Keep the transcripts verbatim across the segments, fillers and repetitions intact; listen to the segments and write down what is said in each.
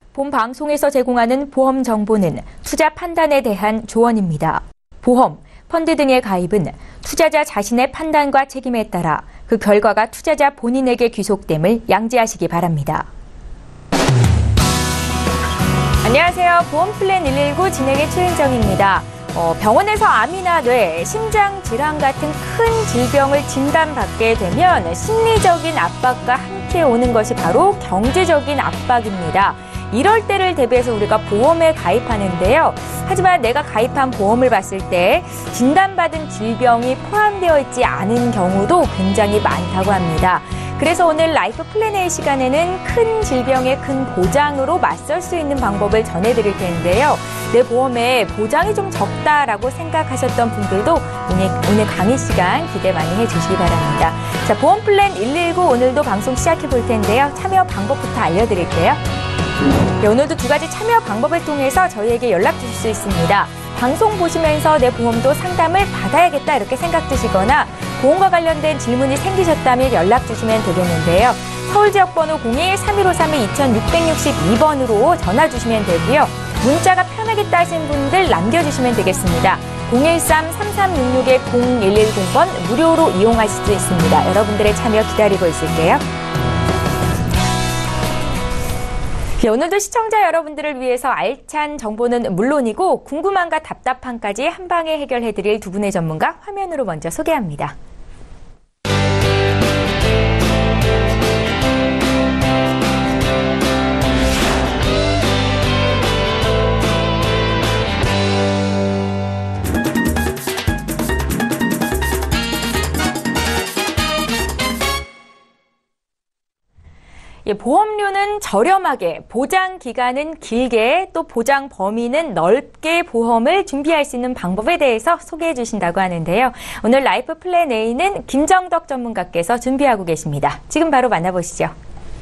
본 방송에서 제공하는 보험 정보는 투자 판단에 대한 조언입니다. 보험, 펀드 등의 가입은 투자자 자신의 판단과 책임에 따라 그 결과가 투자자 본인에게 귀속됨을 양지하시기 바랍니다. 안녕하세요. 보험플랜 일일구 진행의 최은정입니다. 어, 병원에서 암이나 뇌, 심장 질환 같은 큰 질병을 진단받게 되면 심리적인 압박과 함께 오는 것이 바로 경제적인 압박입니다. 이럴 때를 대비해서 우리가 보험에 가입하는데요. 하지만 내가 가입한 보험을 봤을 때 진단받은 질병이 포함되어 있지 않은 경우도 굉장히 많다고 합니다. 그래서 오늘 라이프 플랜 A 시간에는 큰 질병의 큰 보장으로 맞설 수 있는 방법을 전해드릴 텐데요. 내 보험에 보장이 좀 적다라고 생각하셨던 분들도 오늘, 오늘 강의 시간 기대 많이 해주시기 바랍니다. 자, 보험 플랜 일일구 오늘도 방송 시작해 볼 텐데요. 참여 방법부터 알려드릴게요. 네, 오늘도 두 가지 참여 방법을 통해서 저희에게 연락 주실 수 있습니다. 방송 보시면서 내 보험도 상담을 받아야겠다 이렇게 생각 드시거나 보험과 관련된 질문이 생기셨다면 연락 주시면 되겠는데요. 서울지역번호 공일 삼일오삼 이육육이 번으로 전화 주시면 되고요. 문자가 편하겠다 하신 분들 남겨주시면 되겠습니다. 공일삼 삼삼육육 공일일공 번 무료로 이용하실 수 있습니다. 여러분들의 참여 기다리고 있을게요. 네, 오늘도 시청자 여러분들을 위해서 알찬 정보는 물론이고 궁금함과 답답함까지 한 방에 해결해드릴 두 분의 전문가 화면으로 먼저 소개합니다. 보험료는 저렴하게, 보장 기간은 길게, 또 보장 범위는 넓게 보험을 준비할 수 있는 방법에 대해서 소개해 주신다고 하는데요. 오늘 라이프 플랜 A는 김정덕 전문가께서 준비하고 계십니다. 지금 바로 만나보시죠.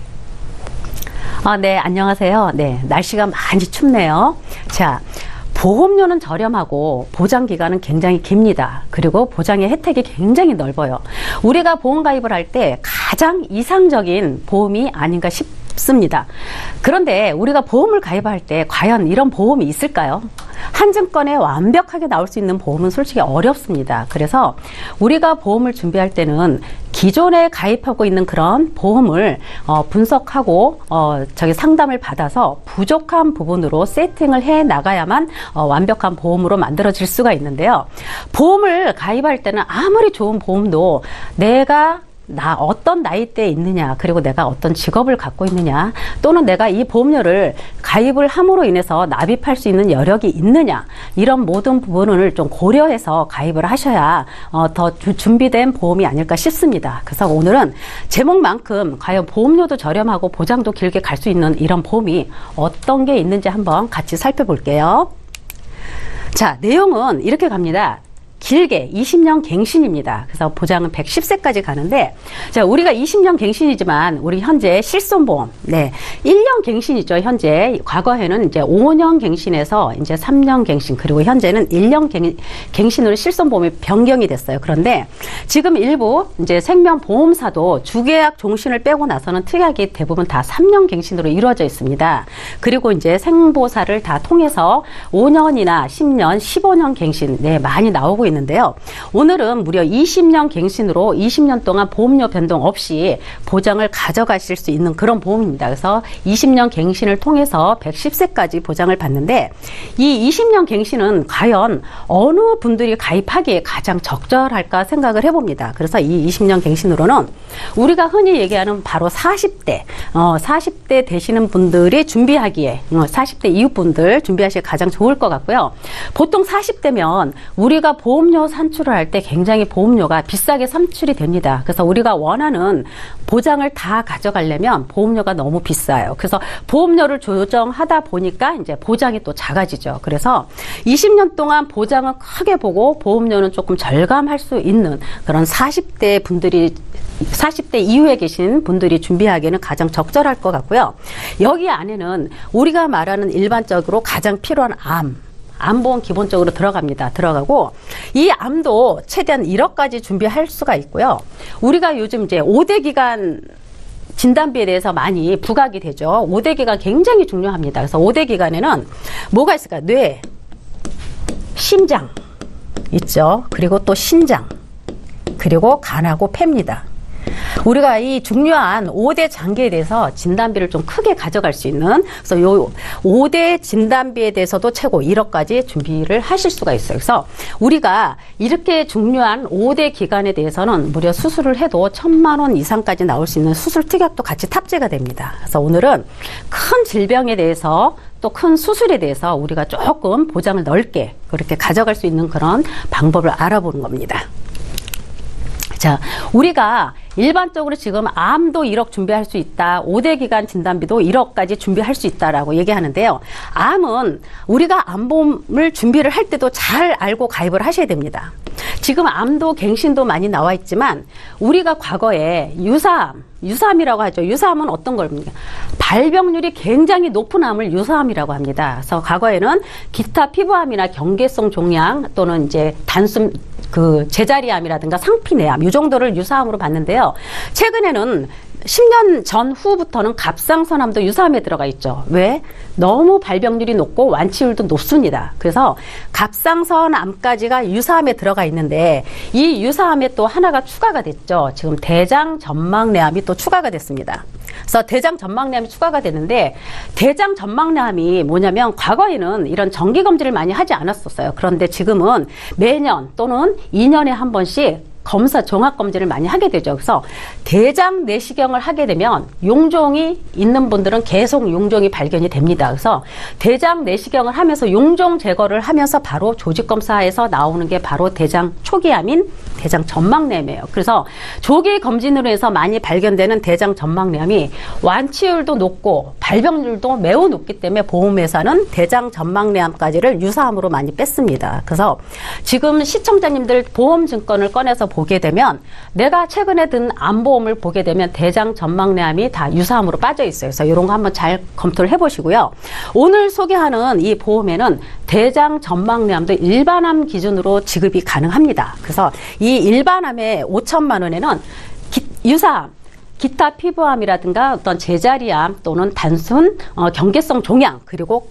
아, 네, 안녕하세요. 네, 날씨가 많이 춥네요. 자, 보험료는 저렴하고 보장 기간은 굉장히 깁니다. 그리고 보장의 혜택이 굉장히 넓어요. 우리가 보험 가입을 할 때 가장 이상적인 보험이 아닌가 싶습니다. 그런데 우리가 보험을 가입할 때 과연 이런 보험이 있을까요? 한 증권에 완벽하게 나올 수 있는 보험은 솔직히 어렵습니다. 그래서 우리가 보험을 준비할 때는 기존에 가입하고 있는 그런 보험을 어, 분석하고 어, 저기 상담을 받아서 부족한 부분으로 세팅을 해 나가야만 어, 완벽한 보험으로 만들어질 수가 있는데요. 보험을 가입할 때는 아무리 좋은 보험도 내가 나 어떤 나이대에 있느냐, 그리고 내가 어떤 직업을 갖고 있느냐, 또는 내가 이 보험료를 가입을 함으로 인해서 납입할 수 있는 여력이 있느냐, 이런 모든 부분을 좀 고려해서 가입을 하셔야 어, 더 주, 준비된 보험이 아닐까 싶습니다. 그래서 오늘은 제목만큼 과연 보험료도 저렴하고 보장도 길게 갈 수 있는 이런 보험이 어떤 게 있는지 한번 같이 살펴볼게요. 자, 내용은 이렇게 갑니다. 길게 이십 년 갱신입니다. 그래서 보장은 백십 세까지 가는데, 자, 우리가 이십 년 갱신이지만 우리 현재 실손보험, 네, 일 년 갱신이죠. 현재 과거에는 이제 오 년 갱신에서 이제 삼 년 갱신, 그리고 현재는 일 년 갱, 갱신으로 실손보험이 변경이 됐어요. 그런데 지금 일부 이제 생명보험사도 주계약 종신을 빼고 나서는 특약이 대부분 다 삼 년 갱신으로 이루어져 있습니다. 그리고 이제 생보사를 다 통해서 오 년이나 십 년, 십오 년 갱신, 네, 많이 나오고 있는데요. 오늘은 무려 이십 년 갱신으로 이십 년 동안 보험료 변동 없이 보장을 가져가실 수 있는 그런 보험입니다. 그래서 이십 년 갱신을 통해서 백십 세까지 보장을 받는데, 이 이십 년 갱신은 과연 어느 분들이 가입하기에 가장 적절할까 생각을 해봅니다. 그래서 이 이십 년 갱신으로는 우리가 흔히 얘기하는 바로 사십 대, 어, 사십 대 되시는 분들이 준비하기에, 어, 사십 대 이후 분들 준비하시기 가장 좋을 것 같고요. 보통 사십 대면 우리가 보험 보험료 산출을 할 때 굉장히 보험료가 비싸게 산출이 됩니다. 그래서 우리가 원하는 보장을 다 가져가려면 보험료가 너무 비싸요. 그래서 보험료를 조정하다 보니까 이제 보장이 또 작아지죠. 그래서 이십 년 동안 보장을 크게 보고 보험료는 조금 절감할 수 있는 그런 사십 대 분들이 사십 대 이후에 계신 분들이 준비하기에는 가장 적절할 것 같고요. 여기 안에는 우리가 말하는 일반적으로 가장 필요한 암, 암보험 기본적으로 들어갑니다. 들어가고 이 암도 최대한 일억까지 준비할 수가 있고요. 우리가 요즘 이제 오 대 기간 진단비에 대해서 많이 부각이 되죠. 오 대 기간 굉장히 중요합니다. 그래서 오 대 기간에는 뭐가 있을까요? 뇌, 심장 있죠. 그리고 또 신장, 그리고 간하고 폐입니다. 우리가 이 중요한 오 대 장기에 대해서 진단비를 좀 크게 가져갈 수 있는, 그래서 요 오 대 진단비에 대해서도 최고 일억까지 준비를 하실 수가 있어요. 그래서 우리가 이렇게 중요한 오 대 기간에 대해서는 무려 수술을 해도 천만 원 이상까지 나올 수 있는 수술 특약도 같이 탑재가 됩니다. 그래서 오늘은 큰 질병에 대해서 또 큰 수술에 대해서 우리가 조금 보장을 넓게 그렇게 가져갈 수 있는 그런 방법을 알아보는 겁니다. 자, 우리가 일반적으로 지금 암도 일억 준비할 수 있다. 오 대 기간 진단비도 일억까지 준비할 수 있다라고 얘기하는데요. 암은 우리가 암보험을 준비를 할 때도 잘 알고 가입을 하셔야 됩니다. 지금 암도 갱신도 많이 나와 있지만 우리가 과거에 유사암, 유사암이라고 하죠. 유사암은 어떤 겁니까? 발병률이 굉장히 높은 암을 유사암이라고 합니다. 그래서 과거에는 기타 피부암이나 경계성 종양 또는 이제 단순 그 제자리암이라든가 상피내암 이 정도를 유사암으로 봤는데요. 최근에는 십 년 전후부터는 갑상선암도 유사암에 들어가 있죠. 왜? 너무 발병률이 높고 완치율도 높습니다. 그래서 갑상선암까지가 유사암에 들어가 있는데 이 유사암에 또 하나가 추가가 됐죠. 지금 대장전막내암이 또 추가가 됐습니다. 그래서 대장전막내암이 추가가 되는데 대장전막내암이 뭐냐면 과거에는 이런 정기검진을 많이 하지 않았었어요. 그런데 지금은 매년 또는 이 년에 한 번씩 검사 종합검진을 많이 하게 되죠. 그래서 대장 내시경을 하게 되면 용종이 있는 분들은 계속 용종이 발견이 됩니다. 그래서 대장 내시경을 하면서 용종 제거를 하면서 바로 조직검사에서 나오는 게 바로 대장 초기암인 대장 전막내암이에요. 그래서 조기 검진으로 해서 많이 발견되는 대장 전막내암이 완치율도 높고 발병률도 매우 높기 때문에 보험회사는 대장 전막내암까지를 유사암으로 많이 뺐습니다. 그래서 지금 시청자님들 보험증권을 꺼내서 보게 되면 내가 최근에 든 암보험을 보게 되면 대장 전막내암이 다 유사암으로 빠져 있어요. 그래서 이런 거 한번 잘 검토를 해보시고요. 오늘 소개하는 이 보험에는 대장 전막내암도 일반암 기준으로 지급이 가능합니다. 그래서 이 일반암의 오천만 원에는 기, 유사암, 기타 피부암이라든가 어떤 제자리암 또는 단순 어, 경계성 종양 그리고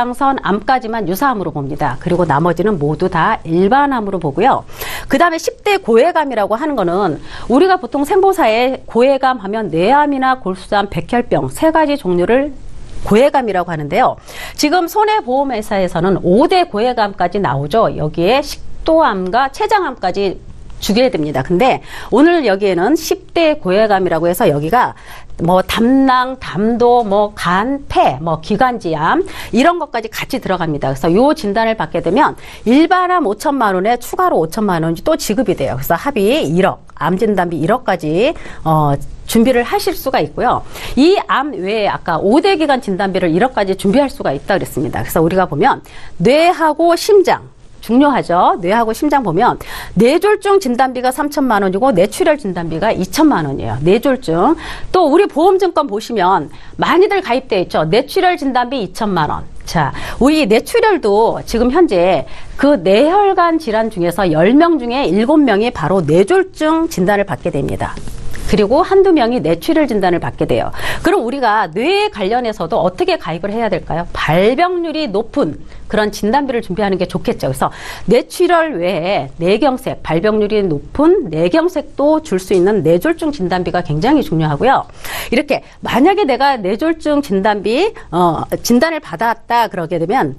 갑상선암까지만 유사암으로 봅니다. 그리고 나머지는 모두 다 일반암으로 보고요. 그 다음에 십 대 고해감이라고 하는 거는 우리가 보통 생보사에 고해감 하면 뇌암이나 골수암, 백혈병 세 가지 종류를 고해감이라고 하는데요. 지금 손해보험회사에서는 오 대 고해감까지 나오죠. 여기에 식도암과 췌장암까지 주게 됩니다. 근데 오늘 여기에는 십 대 고해감이라고 해서 여기가 뭐 담낭, 담도, 뭐 간, 폐, 뭐 기관지암 이런 것까지 같이 들어갑니다. 그래서 요 진단을 받게 되면 일반암 오천만 원에 추가로 오천만 원이 또 지급이 돼요. 그래서 합의 일억, 암 진단비 일억까지 어 준비를 하실 수가 있고요. 이 암 외에 아까 오 대 기간 진단비를 일억까지 준비할 수가 있다 그랬습니다. 그래서 우리가 보면 뇌하고 심장 중요하죠. 뇌하고 심장 보면 뇌졸중 진단비가 삼천만 원이고 뇌출혈 진단비가 이천만 원이에요. 뇌졸중. 또 우리 보험증권 보시면 많이들 가입되어 있죠. 뇌출혈 진단비 이천만 원. 자, 우리 뇌출혈도 지금 현재 그 뇌혈관 질환 중에서 열 명 중에 일곱 명이 바로 뇌졸중 진단을 받게 됩니다. 그리고 한두 명이 뇌출혈 진단을 받게 돼요. 그럼 우리가 뇌에 관련해서도 어떻게 가입을 해야 될까요? 발병률이 높은 그런 진단비를 준비하는 게 좋겠죠. 그래서 뇌출혈 외에 뇌경색, 발병률이 높은 뇌경색도 줄 수 있는 뇌졸중 진단비가 굉장히 중요하고요. 이렇게 만약에 내가 뇌졸중 진단비 어, 진단을 받았다 그러게 되면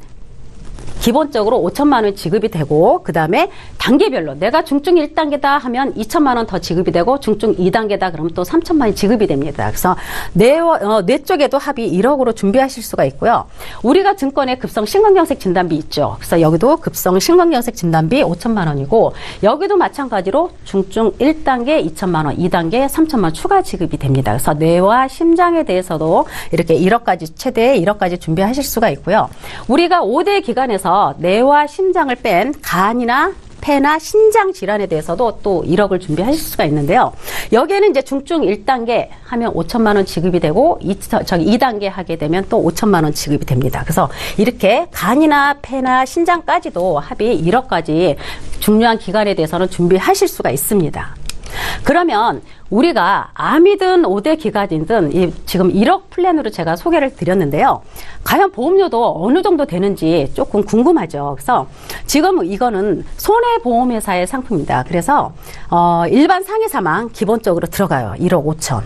기본적으로 오천만 원 지급이 되고 그 다음에 단계별로 내가 중증 일 단계다 하면 이천만 원 더 지급이 되고 중증 이 단계다 그러면 또 삼천만 원이 지급이 됩니다. 그래서 뇌, 어, 뇌 쪽에도 합의 일억으로 준비하실 수가 있고요. 우리가 증권에 급성 심근경색 진단비 있죠. 그래서 여기도 급성 심근경색 진단비 오천만 원이고 여기도 마찬가지로 중증 일 단계 이천만 원, 이 단계 삼천만 원 추가 지급이 됩니다. 그래서 뇌와 심장에 대해서도 이렇게 일억까지 최대 일억까지 준비하실 수가 있고요. 우리가 오 대 기간에서 뇌와 심장을 뺀 간이나 폐나 신장 질환에 대해서도 또 일억을 준비하실 수가 있는데요. 여기에는 이제 중증 일 단계 하면 오천만 원 지급이 되고 이, 저기 이 단계 하게 되면 또 오천만 원 지급이 됩니다. 그래서 이렇게 간이나 폐나 신장까지도 합의 일억까지 중요한 기간에 대해서는 준비하실 수가 있습니다. 그러면 우리가 암이든 오 대 기간이든 이 지금 일억 플랜으로 제가 소개를 드렸는데요. 과연 보험료도 어느 정도 되는지 조금 궁금하죠. 그래서 지금 이거는 손해보험회사의 상품입니다. 그래서 어, 일반 상해 사망 기본적으로 들어가요. 일억 오천.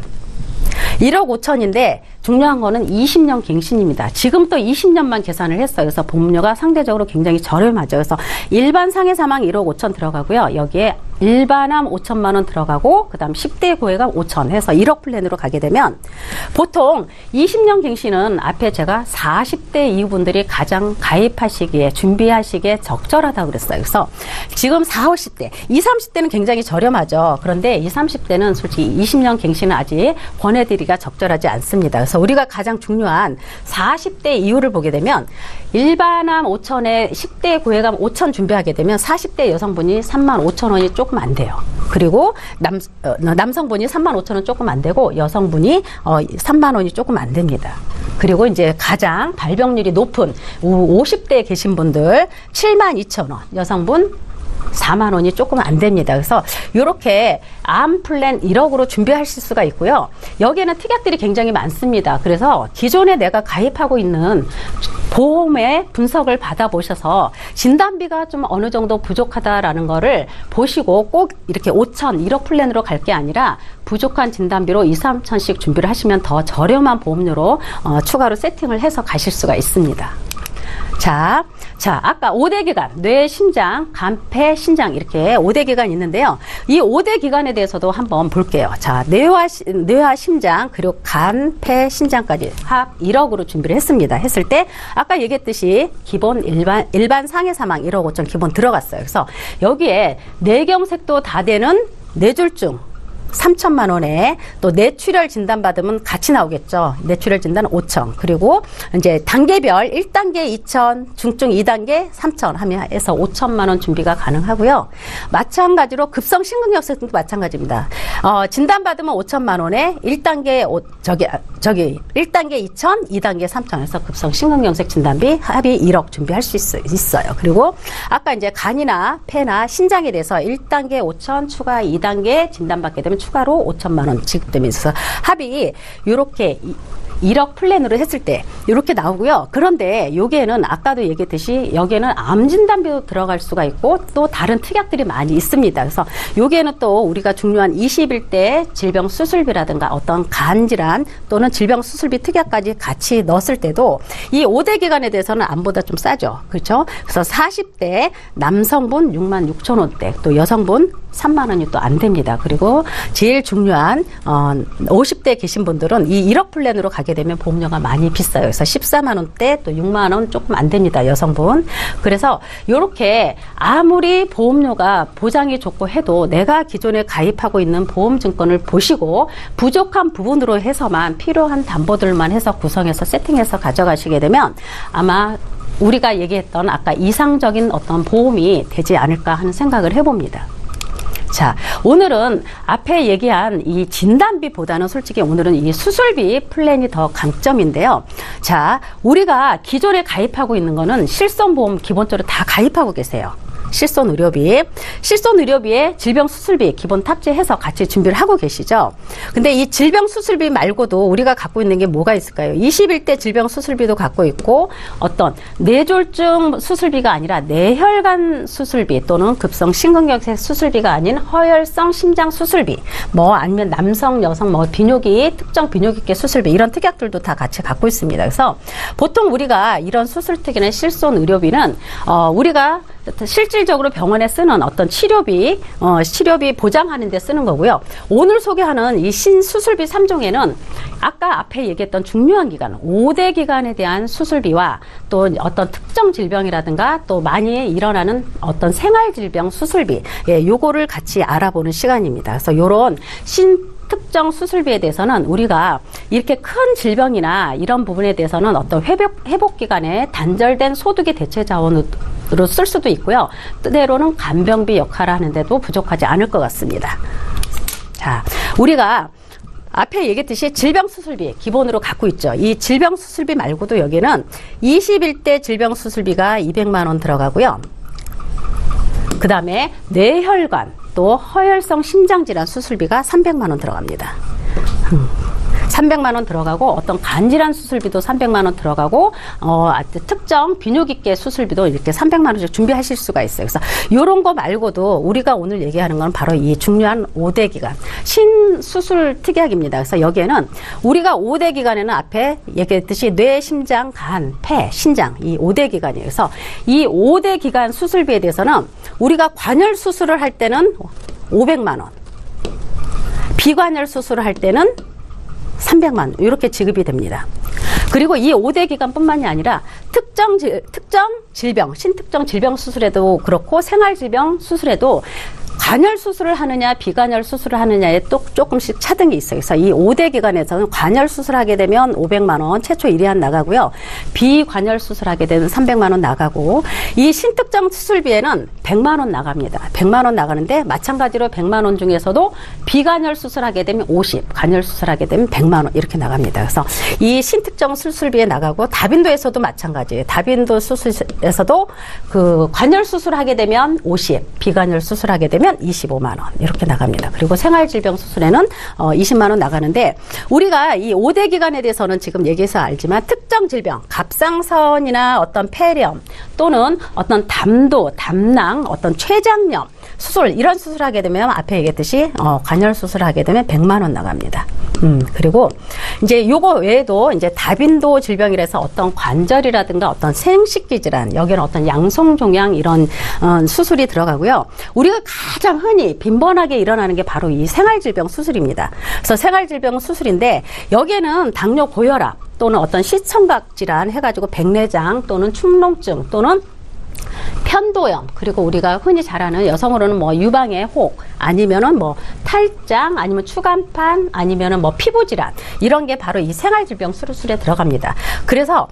일억 오천인데 중요한 거는 이십 년 갱신입니다. 지금 또 이십 년만 계산을 했어요. 그래서 보험료가 상대적으로 굉장히 저렴하죠. 그래서 일반 상해 사망 일억 오천 들어가고요. 여기에 일반암 오천만 원 들어가고 그다음 십 대 고해가 오천 해서 일억 플랜으로 가게 되면 보통 이십 년 갱신은 앞에 제가 사십 대 이후분들이 가장 가입하시기에 준비하시기에 적절하다고 그랬어요. 그래서 지금 사십, 오십 대, 이십, 삼십 대는 굉장히 저렴하죠. 그런데 이십, 삼십 대는 솔직히 이십 년 갱신은 아직 권해드리기가 적절하지 않습니다. 그래서 우리가 가장 중요한 사십 대 이후를 보게 되면 일반암 오천에 십 대 고해감 오천 준비하게 되면 사십 대 여성분이 삼만 오천 원이 조금 안 돼요. 그리고 남, 어, 남성분이 삼만 오천 원 조금 안 되고 여성분이 어, 삼만 원이 조금 안 됩니다. 그리고 이제 가장 발병률이 높은 오십 대에 계신 분들 칠만 이천 원, 여성분 사만 원이 조금 안 됩니다. 그래서 이렇게 암 플랜 일억으로 준비하실 수가 있고요. 여기에는 특약들이 굉장히 많습니다. 그래서 기존에 내가 가입하고 있는 보험의 분석을 받아보셔서 진단비가 좀 어느 정도 부족하다라는 거를 보시고 꼭 이렇게 오천, 일억 플랜으로 갈 게 아니라 부족한 진단비로 이, 삼천씩 준비를 하시면 더 저렴한 보험료로 어, 추가로 세팅을 해서 가실 수가 있습니다. 자, 자, 아까 오 대 기간, 뇌, 심장, 간, 폐, 신장 이렇게 오 대 기간이 있는데요. 이 오 대 기간에 대해서도 한번 볼게요. 자, 뇌와, 뇌와 심장, 그리고 간, 폐, 신장까지 합 일억으로 준비를 했습니다. 했을 때 아까 얘기했듯이 기본 일반, 일반 상해 사망 일억 오천 기본 들어갔어요. 그래서 여기에 뇌경색도 다 되는 뇌졸중 삼천만 원에 또 뇌출혈 진단 받으면 같이 나오겠죠. 뇌출혈 진단 오천. 그리고 이제 단계별 일 단계 이천, 중증 이 단계 삼천 하면 해서 오천만 원 준비가 가능하고요. 마찬가지로 급성 심근경색도 마찬가지입니다. 어, 진단 받으면 오천만 원에 일 단계 오, 저기 저기 일 단계 이천, 이 단계 삼천 해서 급성 심근경색 진단비 합의 일억 준비할 수 있어, 있어요. 그리고 아까 이제 간이나 폐나 신장에 대해서 일 단계 오천 추가 이 단계 진단 받게 되면 추가로 오천만 원 지급되면서 합이 이렇게 일억 플랜으로 했을 때 이렇게 나오고요. 그런데 여기에는 아까도 얘기했듯이 여기에는 암 진단비도 들어갈 수가 있고 또 다른 특약들이 많이 있습니다. 그래서 여기에는 또 우리가 중요한 이십일 대 질병 수술비라든가 어떤 간 질환 또는 질병 수술비 특약까지 같이 넣었을 때도 이 오 대 기간에 대해서는 암보다 좀 싸죠. 그렇죠? 그래서 사십 대 남성분 육만 육천 원대 또 여성분 삼만 원이 또 안 됩니다. 그리고 제일 중요한 어, 오십 대 계신 분들은 이 일억 플랜으로 가게 되면 보험료가 많이 비싸요. 그래서 십사만 원대 또 육만 원 조금 안 됩니다. 여성분. 그래서 이렇게 아무리 보험료가 보장이 좋고 해도 내가 기존에 가입하고 있는 보험증권을 보시고 부족한 부분으로 해서만 필요한 담보들만 해서 구성해서 세팅해서 가져가시게 되면 아마 우리가 얘기했던 아까 이상적인 어떤 보험이 되지 않을까 하는 생각을 해봅니다. 자, 오늘은 앞에 얘기한 이 진단비보다는 솔직히 오늘은 이 수술비 플랜이 더 강점인데요. 자, 우리가 기존에 가입하고 있는 거는 실손보험 기본적으로 다 가입하고 계세요. 실손 의료비, 실손 의료비에 질병 수술비 기본 탑재해서 같이 준비를 하고 계시죠. 근데 이 질병 수술비 말고도 우리가 갖고 있는 게 뭐가 있을까요? 이십일 대 질병 수술비도 갖고 있고 어떤 뇌졸중 수술비가 아니라 뇌혈관 수술비 또는 급성 심근경색 수술비가 아닌 허혈성 심장 수술비 뭐 아니면 남성 여성 뭐 비뇨기 특정 비뇨기계 수술비 이런 특약들도 다 같이 갖고 있습니다. 그래서 보통 우리가 이런 수술 특이나 실손 의료비는 어 우리가 실질적으로 병원에 쓰는 어떤 치료비, 어, 치료비 보장하는 데 쓰는 거고요. 오늘 소개하는 이 신수술비 삼 종에는 아까 앞에 얘기했던 중요한 기간, 오 대 기간에 대한 수술비와 또 어떤 특정 질병이라든가 또 많이 일어나는 어떤 생활질병 수술비, 예, 요거를 같이 알아보는 시간입니다. 그래서 요런 신 특정 수술비에 대해서는 우리가 이렇게 큰 질병이나 이런 부분에 대해서는 어떤 회복, 회복 기간에 단절된 소득의 대체 자원으로 쓸 수도 있고요. 때로는 간병비 역할을 하는데도 부족하지 않을 것 같습니다. 자, 우리가 앞에 얘기했듯이 질병 수술비 기본으로 갖고 있죠. 이 질병 수술비 말고도 여기는 이십일 대 질병 수술비가 이백만 원 들어가고요. 그 다음에 뇌혈관 또 허혈성 심장질환 수술비가 삼백만 원 들어갑니다. 음. 삼백만 원 들어가고 어떤 간질환 수술비도 삼백만 원 들어가고 어, 특정 비뇨기과 수술비도 이렇게 삼백만 원씩 준비하실 수가 있어요. 그래서 이런 거 말고도 우리가 오늘 얘기하는 건 바로 이 중요한 오 대 기간 신수술 특약입니다. 그래서 여기에는 우리가 오 대 기간에는 앞에 얘기했듯이 뇌, 심장, 간, 폐, 신장 이 오 대 기간이에요. 그래서 이 오 대 기간 수술비에 대해서는 우리가 관열 수술을 할 때는 오백만 원, 비관열 수술을 할 때는 삼백만 원 이렇게 지급이 됩니다. 그리고 이 오 대 기간뿐만이 아니라 특정, 질, 특정 질병, 신특정 질병 수술에도 그렇고 생활질병 수술에도 관열 수술을 하느냐 비관열 수술을 하느냐에 또 조금씩 차등이 있어요. 그래서 이 오 대 기간에서는 관열 수술하게 되면 오백만 원 최초 일 회한 나가고요. 비관열 수술하게 되면 삼백만 원 나가고 이 신특정 수술비에는 백만 원 나갑니다. 백만 원 나가는데 마찬가지로 백만 원 중에서도 비관열 수술하게 되면 오십, 관열 수술하게 되면 백만 원 이렇게 나갑니다. 그래서 이 신특정 수술비에 나가고 다빈도에서도 마찬가지예요. 다빈도 수술에서도 그 관열 수술하게 되면 오십, 비관열 수술하게 되면 이십오만 원 이렇게 나갑니다. 그리고 생활질병 수술에는 어, 이십만 원 나가는데 우리가 이 오 대 기간에 대해서는 지금 얘기해서 알지만 특정 질병, 갑상선이나 어떤 폐렴 또는 어떤 담도, 담낭, 어떤 췌장염 수술 이런 수술하게 되면 앞에 얘기했듯이 어, 관열 수술하게 되면 백만 원 나갑니다. 음, 그리고 이제 요거 외에도 이제 다빈도 질병이라서 어떤 관절이라든가 어떤 생식기 질환, 여기는 어떤 양성종양 이런 어, 수술이 들어가고요. 우리가 가장 흔히 빈번하게 일어나는 게 바로 이 생활질병 수술입니다. 그래서 생활질병 수술인데 여기에는 당뇨 고혈압 또는 어떤 시청각 질환 해가지고 백내장 또는 축농증 또는 편도염 그리고 우리가 흔히 잘 아는 여성으로는 뭐 유방의 혹 아니면은 뭐 탈장 아니면 추간판 아니면은 뭐 피부 질환 이런 게 바로 이 생활질병 수술에 들어갑니다. 그래서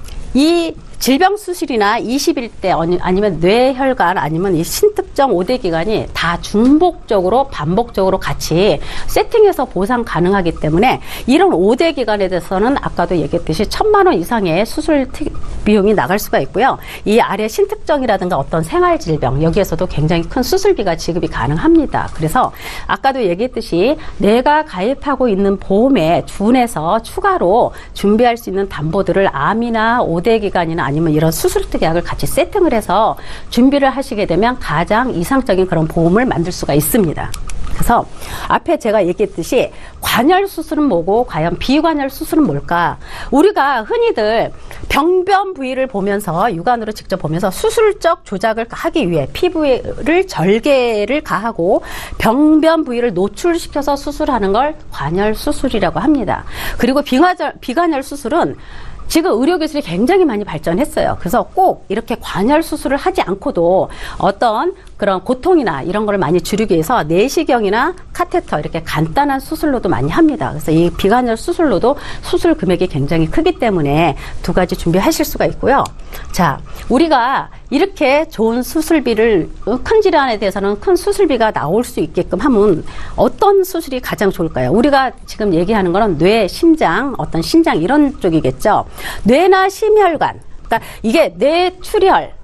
이 질병 수술이나 이십일 대 아니면 뇌혈관 아니면 이 신특정 오 대 기간이 다 중복적으로 반복적으로 같이 세팅해서 보상 가능하기 때문에 이런 오 대 기간에 대해서는 아까도 얘기했듯이 천만 원 이상의 수술 비용이 나갈 수가 있고요. 이 아래 신특정이라든가 어떤 생활질병 여기에서도 굉장히 큰 수술비가 지급이 가능합니다. 그래서 아까도 얘기했듯이 내가 가입하고 있는 보험에 준해서 추가로 준비할 수 있는 담보들을 암이나 오 대 기간이나 아니면 이런 수술 특약을 같이 세팅을 해서 준비를 하시게 되면 가장 이상적인 그런 보험을 만들 수가 있습니다. 그래서 앞에 제가 얘기했듯이 관열 수술은 뭐고 과연 비관열 수술은 뭘까? 우리가 흔히들 병변 부위를 보면서 육안으로 직접 보면서 수술적 조작을 하기 위해 피부를 절개를 가하고 병변 부위를 노출시켜서 수술하는 걸 관열 수술이라고 합니다. 그리고 비관열, 비관열 수술은 지금 의료기술이 굉장히 많이 발전했어요. 그래서 꼭 이렇게 관열 수술을 하지 않고도 어떤 그런 고통이나 이런 걸 많이 줄이기 위해서 내시경이나 카테터 이렇게 간단한 수술로도 많이 합니다. 그래서 이 비관열 수술로도 수술 금액이 굉장히 크기 때문에 두 가지 준비하실 수가 있고요. 자, 우리가 이렇게 좋은 수술비를 큰 질환에 대해서는 큰 수술비가 나올 수 있게끔 하면 어떤 수술이 가장 좋을까요? 우리가 지금 얘기하는 거는 뇌, 심장, 어떤 신장 이런 쪽이겠죠. 뇌나 심혈관, 그러니까 이게 뇌출혈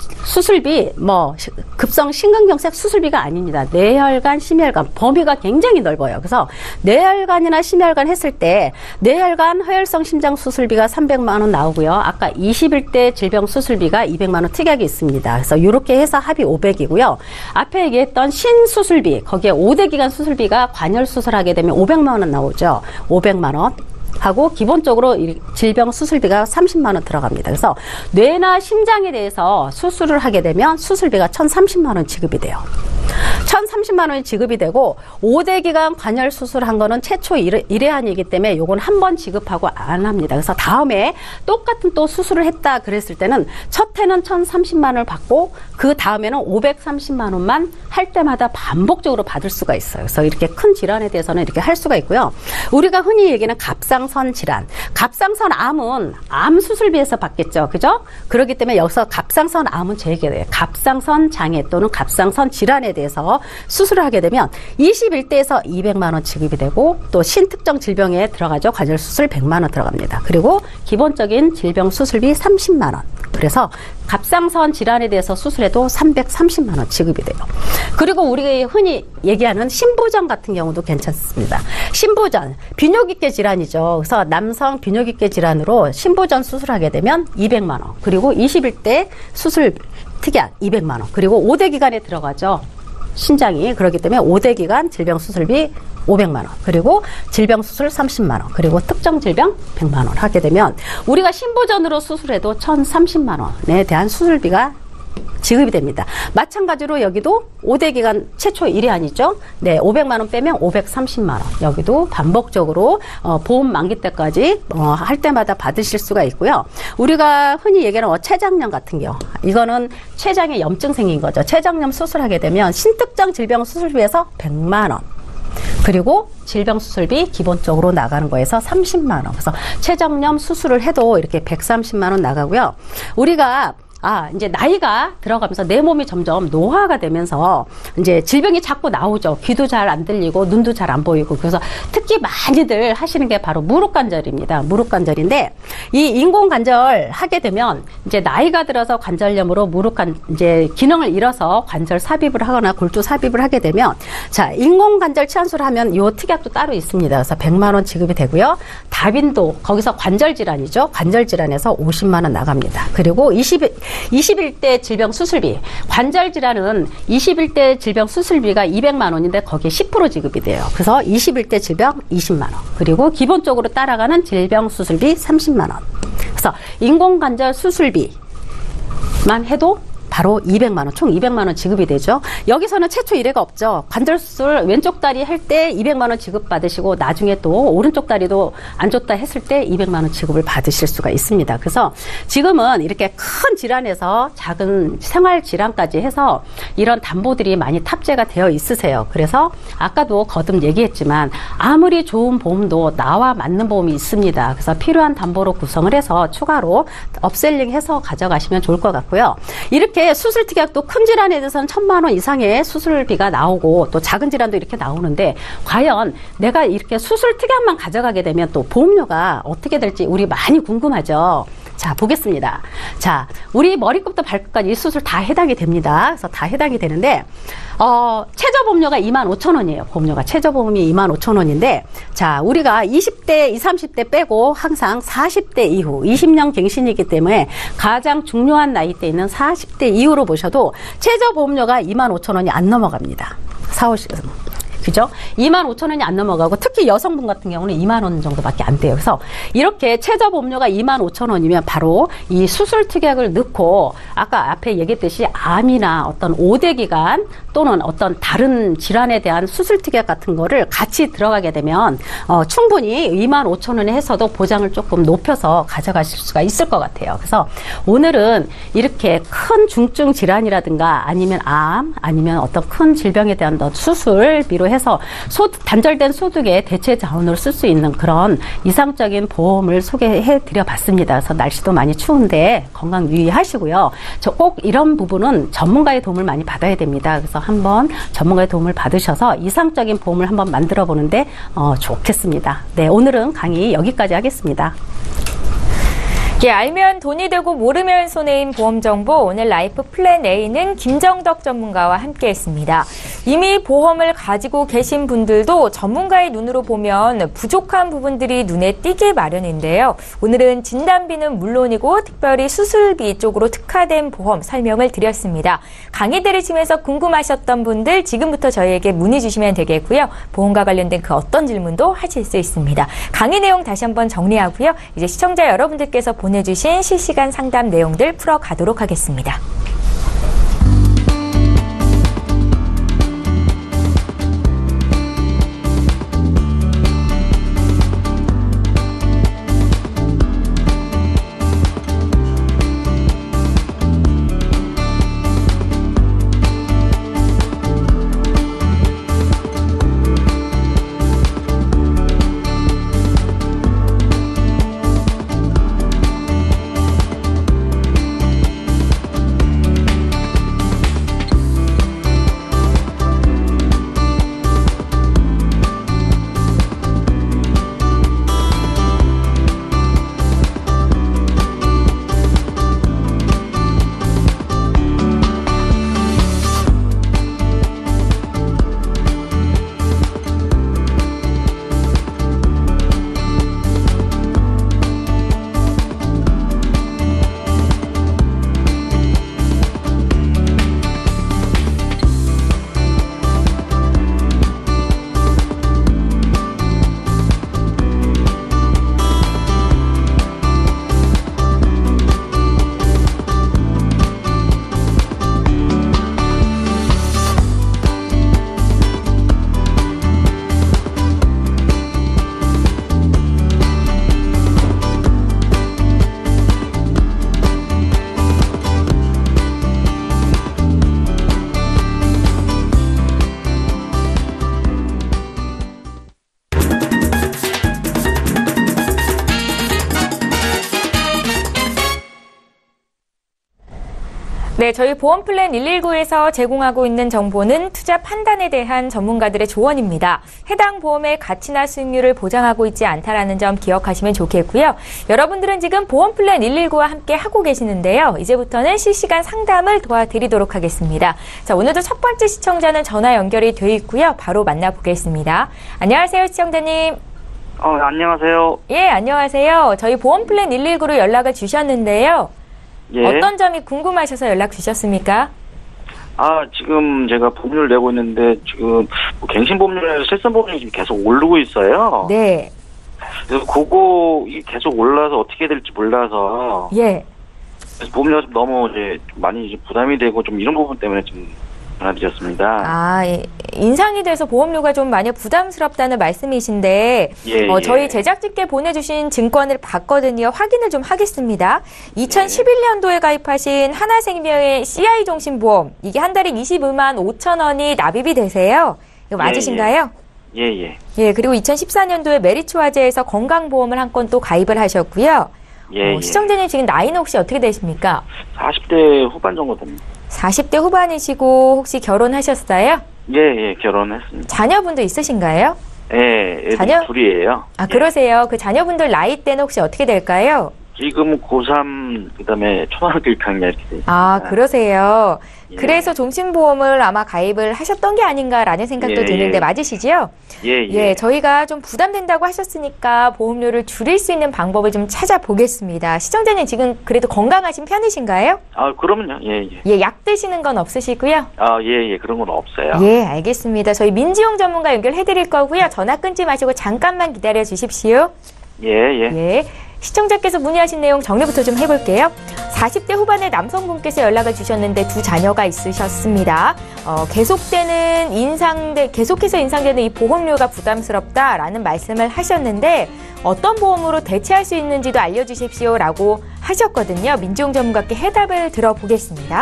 수술비 뭐 급성 심근경색 수술비가 아닙니다. 뇌혈관, 심혈관 범위가 굉장히 넓어요. 그래서 뇌혈관이나 심혈관 했을 때 뇌혈관 허혈성 심장 수술비가 삼백만 원 나오고요. 아까 이십일 대 질병 수술비가 이백만 원 특약이 있습니다. 그래서 이렇게 해서 합이 오백이고요. 앞에 얘기했던 신수술비 거기에 오 대 기간 수술비가 관열 수술하게 되면 오백만 원 나오죠. 오백만 원. 하고 기본적으로 질병 수술비가 삼십만 원 들어갑니다. 그래서 뇌나 심장에 대해서 수술을 하게 되면 수술비가 천삼십만 원 지급이 돼요. 천삼십만 원이 지급이 되고 오 대 기간 관열 수술한 거는 최초 일 회한이기 때문에 요건 한 번 지급하고 안 합니다. 그래서 다음에 똑같은 또 수술을 했다 그랬을 때는 첫 해는 천삼십만 원을 받고 그 다음에는 오백삼십만 원만 할 때마다 반복적으로 받을 수가 있어요. 그래서 이렇게 큰 질환에 대해서는 이렇게 할 수가 있고요. 우리가 흔히 얘기하는 갑상선 질환, 갑상선 암은 암 수술비에서 받겠죠. 그죠? 그렇기 때문에 여기서 갑상선 암은 제 얘기예요. 갑상선 장애 또는 갑상선 질환에 대해서 수술을 하게 되면 이십일 대에서 이백만 원 지급이 되고 또 신특정 질병에 들어가죠. 관절 수술 백만 원 들어갑니다. 그리고 기본적인 질병 수술비 삼십만 원. 그래서 갑상선 질환에 대해서 수술해도 삼백삼십만 원 지급이 돼요. 그리고 우리가 흔히 얘기하는 신부전 같은 경우도 괜찮습니다. 신부전, 비뇨기계 질환이죠. 그래서 남성 비뇨기계 질환으로 신부전 수술하게 되면 이백만 원. 그리고 이십일 대 수술 특약 이백만 원. 그리고 오 대 기간에 들어가죠. 신장이. 그렇기 때문에 오 대 기간 질병 수술비 오백만 원. 그리고 질병 수술 삼십만 원. 그리고 특정 질병 백만 원 하게 되면 우리가 신부전으로 수술해도 천삼십만 원에 대한 수술비가 지급이 됩니다. 마찬가지로 여기도 오 대 기간 최초 일 회 아니죠? 네, 오백만 원 빼면 오백삼십만 원. 여기도 반복적으로 어, 보험 만기 때까지 어, 할 때마다 받으실 수가 있고요. 우리가 흔히 얘기하는 어, 췌장염 같은 경우, 이거는 췌장에 염증 생긴 거죠. 췌장염 수술하게 되면 신특정 질병 수술비에서 백만 원. 그리고 질병 수술비 기본적으로 나가는 거에서 삼십만 원. 그래서 췌장염 수술을 해도 이렇게 백삼십만 원 나가고요. 우리가 아, 이제 나이가 들어가면서 내 몸이 점점 노화가 되면서 이제 질병이 자꾸 나오죠. 귀도 잘 안 들리고 눈도 잘 안 보이고. 그래서 특히 많이들 하시는 게 바로 무릎관절입니다. 무릎관절인데 이 인공관절 하게 되면 이제 나이가 들어서 관절염으로 무릎관 이제 기능을 잃어서 관절 삽입을 하거나 골조 삽입을 하게 되면 자, 인공관절 치환술을 하면 요 특약도 따로 있습니다. 그래서 백만 원 지급이 되고요. 다빈도 거기서 관절 질환이죠. 관절 질환에서 오십만 원 나갑니다. 그리고 이십 이십일 대 질병 수술비, 관절 질환은 이십일 대 질병 수술비가 이백만 원인데 거기에 십 퍼센트 지급이 돼요. 그래서 이십일 대 질병 이십만 원. 그리고 기본적으로 따라가는 질병 수술비 삼십만 원. 그래서 인공관절 수술비만 해도 바로 이백만 원, 총 이백만 원 지급이 되죠. 여기서는 최초 일 회가 없죠. 관절 수술 왼쪽 다리 할 때 이백만 원 지급받으시고 나중에 또 오른쪽 다리도 안 좋다 했을 때 이백만 원 지급을 받으실 수가 있습니다. 그래서 지금은 이렇게 큰 질환에서 작은 생활 질환까지 해서 이런 담보들이 많이 탑재가 되어 있으세요. 그래서 아까도 거듭 얘기했지만 아무리 좋은 보험도 나와 맞는 보험이 있습니다. 그래서 필요한 담보로 구성을 해서 추가로 업셀링해서 가져가시면 좋을 것 같고요. 이렇게 수술 특약도 큰 질환에 대해서는 천만 원 이상의 수술비가 나오고 또 작은 질환도 이렇게 나오는데 과연 내가 이렇게 수술 특약만 가져가게 되면 또 보험료가 어떻게 될지 우리 많이 궁금하죠. 자, 보겠습니다. 자, 우리 머리끝부터 발끝까지 이 수술 다 해당이 됩니다. 그래서 다 해당이 되는데, 어, 최저보험료가 이만 오천 원이에요. 보험료가. 최저보험이 이만 오천 원인데, 자, 우리가 이십 대, 이십, 삼십 대 빼고 항상 사십 대 이후, 이십 년 갱신이기 때문에 가장 중요한 나이대에 있는 사십 대 이후로 보셔도 최저보험료가 이만 오천 원이 안 넘어갑니다. 사오십. 그죠? 이만 오천 원이 안 넘어가고 특히 여성분 같은 경우는 이만 원 정도밖에 안 돼요. 그래서 이렇게 최저보험료가 이만 오천 원이면 바로 이 수술 특약을 넣고 아까 앞에 얘기했듯이 암이나 어떤 오 대 기간 또는 어떤 다른 질환에 대한 수술 특약 같은 거를 같이 들어가게 되면 어, 충분히 이만 오천 원에 해서도 보장을 조금 높여서 가져가실 수가 있을 것 같아요. 그래서 오늘은 이렇게 큰 중증 질환이라든가 아니면 암 아니면 어떤 큰 질병에 대한 수술비로 해서 소, 단절된 소득의 대체 자원으로 쓸 수 있는 그런 이상적인 보험을 소개해 드려 봤습니다. 그래서 날씨도 많이 추운데 건강 유의하시고요. 저 꼭 이런 부분은 전문가의 도움을 많이 받아야 됩니다. 그래서 한번 전문가의 도움을 받으셔서 이상적인 보험을 한번 만들어 보는데 어, 좋겠습니다. 네, 오늘은 강의 여기까지 하겠습니다. 예, 알면 돈이 되고 모르면 손해인 보험 정보, 오늘 라이프 플랜 A는 김정덕 전문가와 함께 했습니다. 이미 보험을 가지고 계신 분들도 전문가의 눈으로 보면 부족한 부분들이 눈에 띄게 마련인데요. 오늘은 진단비는 물론이고 특별히 수술비 쪽으로 특화된 보험 설명을 드렸습니다. 강의 들으시면서 궁금하셨던 분들 지금부터 저희에게 문의 주시면 되겠고요. 보험과 관련된 그 어떤 질문도 하실 수 있습니다. 강의 내용 다시 한번 정리하고요. 이제 시청자 여러분들께서 보내주신 실시간 상담 내용들 풀어가도록 하겠습니다. 네, 저희 보험플랜 일일구에서 제공하고 있는 정보는 투자 판단에 대한 전문가들의 조언입니다. 해당 보험의 가치나 수익률을 보장하고 있지 않다라는 점 기억하시면 좋겠고요. 여러분들은 지금 보험플랜 일일구와 함께 하고 계시는데요. 이제부터는 실시간 상담을 도와드리도록 하겠습니다. 자, 오늘도 첫 번째 시청자는 전화 연결이 돼 있고요. 바로 만나보겠습니다. 안녕하세요, 시청자님. 어, 안녕하세요. 예, 안녕하세요. 저희 보험플랜 일일구로 연락을 주셨는데요. 예. 어떤 점이 궁금하셔서 연락 주셨습니까? 아, 지금 제가 보험료를 내고 있는데, 지금, 뭐 갱신보험료나 실손보험료가 지금 계속 오르고 있어요. 네. 그래서 그거, 이게 계속 올라서 어떻게 될지 몰라서. 예. 그래서 보험료가 좀 너무 이제 많이 이제 부담이 되고 좀 이런 부분 때문에 좀 전화드렸습니다. 아, 예. 인상이 돼서 보험료가 좀 많이 부담스럽다는 말씀이신데, 예, 어, 예. 저희 제작진께 보내주신 증권을 봤거든요. 확인을 좀 하겠습니다. 이천십일 년도에 가입하신 하나생명의 씨아이 종신보험, 이게 한 달에 이십이만 오천 원이 납입이 되세요. 이거 맞으신가요? 예, 예. 예. 예, 그리고 이천십사 년도에 메리츠화재에서 건강보험을 한 건 또 가입을 하셨고요. 예, 어, 예. 시청자님 지금 나이는 혹시 어떻게 되십니까? 사십 대 후반 정도 됩니다. 사십 대 후반이시고 혹시 결혼하셨어요? 예, 예, 결혼했습니다. 자녀분도 있으신가요? 예, 애들 자녀? 둘이에요. 아, 예. 그러세요. 그 자녀분들 나이대는 혹시 어떻게 될까요? 지금 고삼, 그 다음에 초등학교 일 학년 이렇게 돼 있습니다. 아, 그러세요. 예. 그래서 종신보험을 아마 가입을 하셨던 게 아닌가라는 생각도 예, 드는데 예. 맞으시죠? 예, 예. 예, 저희가 좀 부담된다고 하셨으니까 보험료를 줄일 수 있는 방법을 좀 찾아보겠습니다. 시청자님 지금 그래도 건강하신 편이신가요? 아, 그러면요. 예, 예. 예, 약 드시는 건 없으시고요. 아, 예, 예. 그런 건 없어요. 예, 알겠습니다. 저희 민지용 전문가 연결해 드릴 거고요. 전화 끊지 마시고 잠깐만 기다려 주십시오. 예, 예. 예. 시청자께서 문의하신 내용 정리부터 좀 해볼게요. 사십 대 후반의 남성분께서 연락을 주셨는데 두 자녀가 있으셨습니다. 어, 계속되는 인상돼, 계속해서 인상되는 이 보험료가 부담스럽다라는 말씀을 하셨는데 어떤 보험으로 대체할 수 있는지도 알려주십시오라고 하셨거든요. 민지용 전문가께 해답을 들어보겠습니다.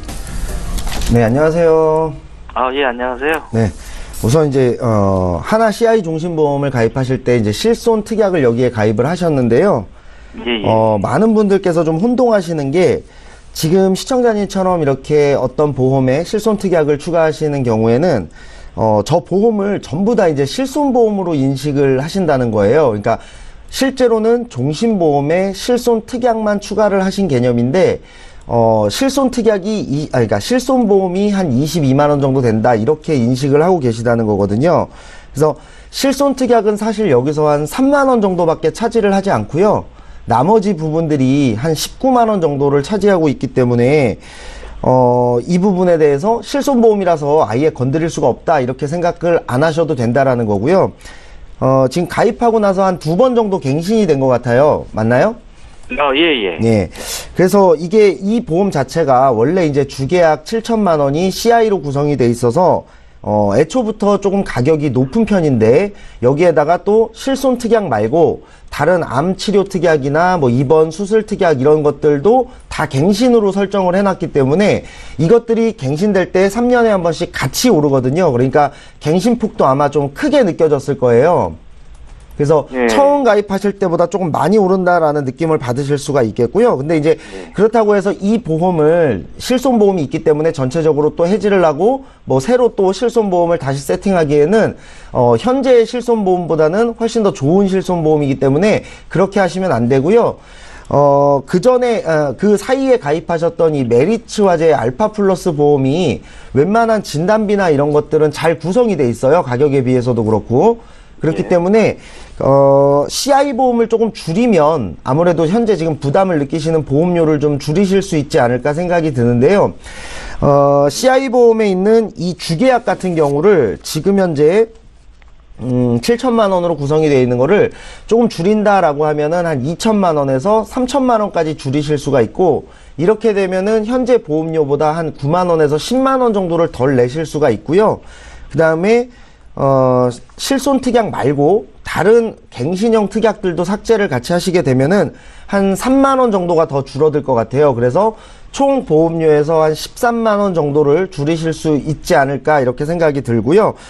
네, 안녕하세요. 아, 예, 안녕하세요. 네. 우선 이제 어 하나 씨아이 종신보험을 가입하실 때 이제 실손 특약을 여기에 가입을 하셨는데요. 예, 예. 어 많은 분들께서 좀 혼동하시는 게 지금 시청자님처럼 이렇게 어떤 보험에 실손 특약을 추가하시는 경우에는 어 저 보험을 전부 다 이제 실손보험으로 인식을 하신다는 거예요. 그러니까 실제로는 종신보험에 실손 특약만 추가를 하신 개념인데 어, 실손 특약이, 이, 아, 그러니까 실손 보험이 한 이십이만 원 정도 된다. 이렇게 인식을 하고 계시다는 거거든요. 그래서 실손 특약은 사실 여기서 한 삼만 원 정도밖에 차지를 하지 않고요. 나머지 부분들이 한 십구만 원 정도를 차지하고 있기 때문에, 어, 이 부분에 대해서 실손 보험이라서 아예 건드릴 수가 없다. 이렇게 생각을 안 하셔도 된다라는 거고요. 어, 지금 가입하고 나서 한 두 번 정도 갱신이 된 것 같아요. 맞나요? 아, 예, 예. 예. 그래서 이게 이 보험 자체가 원래 이제 주계약 칠천만 원이 씨아이로 구성이 돼 있어서 어 애초부터 조금 가격이 높은 편인데 여기에다가 또 실손 특약 말고 다른 암 치료 특약이나 뭐 입원 수술 특약 이런 것들도 다 갱신으로 설정을 해놨기 때문에 이것들이 갱신될 때 삼 년에 한 번씩 같이 오르거든요. 그러니까 갱신폭도 아마 좀 크게 느껴졌을 거예요. 그래서 네. 처음 가입하실 때보다 조금 많이 오른다라는 느낌을 받으실 수가 있겠고요. 근데 이제 네. 그렇다고 해서 이 보험을 실손보험이 있기 때문에 전체적으로 또 해지를 하고 뭐 새로 또 실손보험을 다시 세팅하기에는 어 현재의 실손보험보다는 훨씬 더 좋은 실손보험이기 때문에 그렇게 하시면 안 되고요. 어, 그 전에, 어, 그 사이에 가입하셨던 이 메리츠 화재 알파 플러스 보험이 웬만한 진단비나 이런 것들은 잘 구성이 돼 있어요. 가격에 비해서도 그렇고. 그렇기 네. 때문에 어 씨아이 보험을 조금 줄이면 아무래도 현재 지금 부담을 느끼시는 보험료를 좀 줄이실 수 있지 않을까 생각이 드는데요. 어 씨아이 보험에 있는 이 주계약 같은 경우를 지금 현재 음, 칠천만 원으로 구성이 되어 있는 거를 조금 줄인다라고 하면은 한 이천만 원에서 삼천만 원까지 줄이실 수가 있고, 이렇게 되면은 현재 보험료보다 한 구만 원에서 십만 원 정도를 덜 내실 수가 있고요. 그 다음에 어, 실손 특약 말고 다른 갱신형 특약들도 삭제를 같이 하시게 되면은 한 삼만 원 정도가 더 줄어들 것 같아요. 그래서 총 보험료에서 한 십삼만 원 정도를 줄이실 수 있지 않을까 이렇게 생각이 들고요.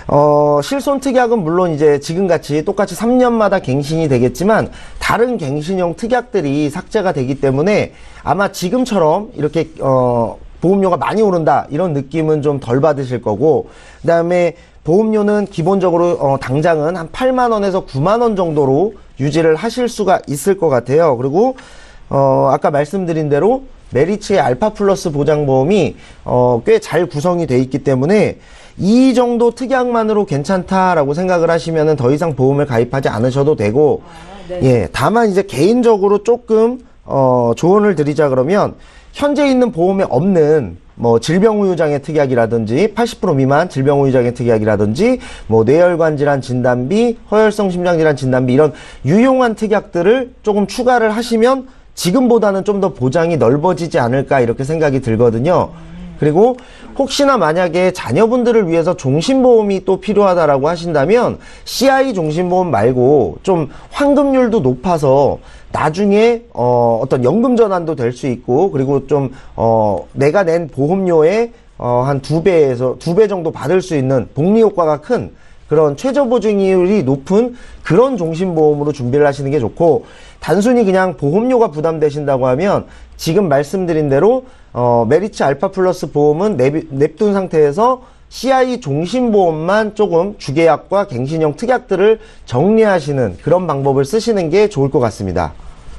어, 실손특약은 물론 이제 지금같이 똑같이 삼 년마다 갱신이 되겠지만 다른 갱신형 특약들이 삭제가 되기 때문에 아마 지금처럼 이렇게 어, 보험료가 많이 오른다 이런 느낌은 좀 덜 받으실 거고, 그 다음에 보험료는 기본적으로 어, 당장은 한 팔만 원에서 구만 원 정도로 유지를 하실 수가 있을 것 같아요. 그리고 어, 아까 말씀드린 대로 메리츠의 알파 플러스 보장보험이 어, 꽤 잘 구성이 돼 있기 때문에 이 정도 특약만으로 괜찮다라고 생각을 하시면은 더 이상 보험을 가입하지 않으셔도 되고, 아, 네. 예, 다만 이제 개인적으로 조금 어, 조언을 드리자 그러면 현재 있는 보험에 없는 뭐 질병우유장애 특약이라든지 팔십 퍼센트 미만 질병우유장애 특약이라든지 뭐 뇌혈관 질환 진단비, 허혈성 심장질환 진단비 이런 유용한 특약들을 조금 추가를 하시면 지금보다는 좀 더 보장이 넓어지지 않을까 이렇게 생각이 들거든요. 그리고 혹시나 만약에 자녀분들을 위해서 종신보험이 또 필요하다라고 하신다면 씨아이 종신보험 말고 좀 환급률도 높아서 나중에 어 어떤 연금 전환도 될 수 있고, 그리고 좀 어 내가 낸 보험료의 어 한 두 배에서 두 배 정도 받을 수 있는 복리 효과가 큰 그런 최저 보증이율이 높은 그런 종신보험으로 준비를 하시는 게 좋고, 단순히 그냥 보험료가 부담되신다고 하면 지금 말씀드린 대로 어, 메리츠 알파 플러스 보험은 냅, 냅둔 상태에서 씨아이 종신보험만 조금 주계약과 갱신형 특약들을 정리하시는 그런 방법을 쓰시는 게 좋을 것 같습니다.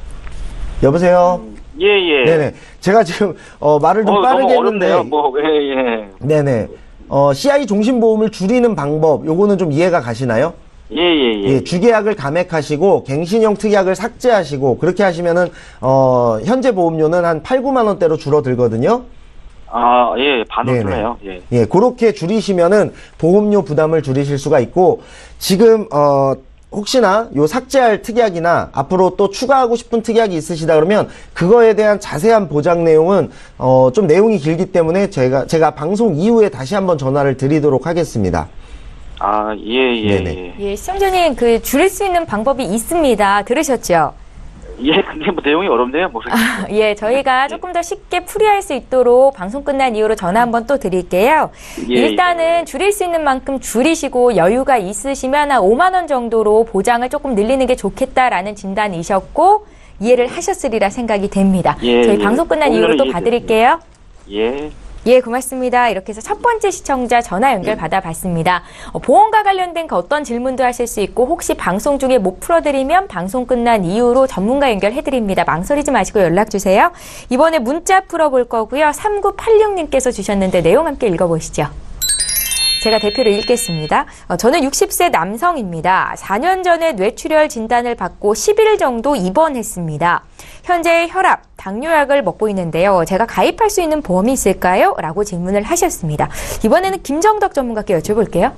여보세요? 예, 예. 네네. 제가 지금 어, 말을 좀 어, 빠르게 너무 했는데. 어렵네요. 뭐, 예, 예. 네네. 어, 씨아이 종신보험을 줄이는 방법, 요거는 좀 이해가 가시나요? 예, 예, 예. 예, 주계약을 감액하시고 갱신형 특약을 삭제하시고 그렇게 하시면은 어, 현재 보험료는 한 팔, 구만 원대로 줄어들거든요. 아, 예, 반은 네네. 주네요. 예. 예, 그렇게 줄이시면은 보험료 부담을 줄이실 수가 있고, 지금 어 혹시나 요 삭제할 특약이나 앞으로 또 추가하고 싶은 특약이 있으시다 그러면 그거에 대한 자세한 보장 내용은 어 좀 내용이 길기 때문에 제가 제가 방송 이후에 다시 한번 전화를 드리도록 하겠습니다. 아, 예, 예. 네네. 예. 예, 시청자님, 그, 줄일 수 있는 방법이 있습니다. 들으셨죠? 예, 근데 뭐 내용이 어렵네요, 목소리. 아, 예, 저희가 조금 더 쉽게 풀이할 수 있도록 방송 끝난 이후로 전화 한번 또 드릴게요. 예, 일단은 예. 줄일 수 있는 만큼 줄이시고 여유가 있으시면 한 오만 원 정도로 보장을 조금 늘리는 게 좋겠다라는 진단이셨고 이해를 하셨으리라 생각이 됩니다. 예, 저희 예. 방송 끝난 이후로 또 오늘은 봐드릴게요. 예. 예, 고맙습니다. 이렇게 해서 첫 번째 시청자 전화 연결 받아봤습니다. 어, 보험과 관련된 그 어떤 질문도 하실 수 있고 혹시 방송 중에 못 풀어드리면 방송 끝난 이후로 전문가 연결해드립니다. 망설이지 마시고 연락주세요. 이번에 문자 풀어볼 거고요. 삼구팔육 님께서 주셨는데 내용 함께 읽어보시죠. 제가 대표로 읽겠습니다. 어, 저는 육십 세 남성입니다. 사 년 전에 뇌출혈 진단을 받고 십 일 정도 입원했습니다. 현재 혈압, 당뇨약을 먹고 있는데요. 제가 가입할 수 있는 보험이 있을까요? 라고 질문을 하셨습니다. 이번에는 김정덕 전문가께 여쭤볼게요.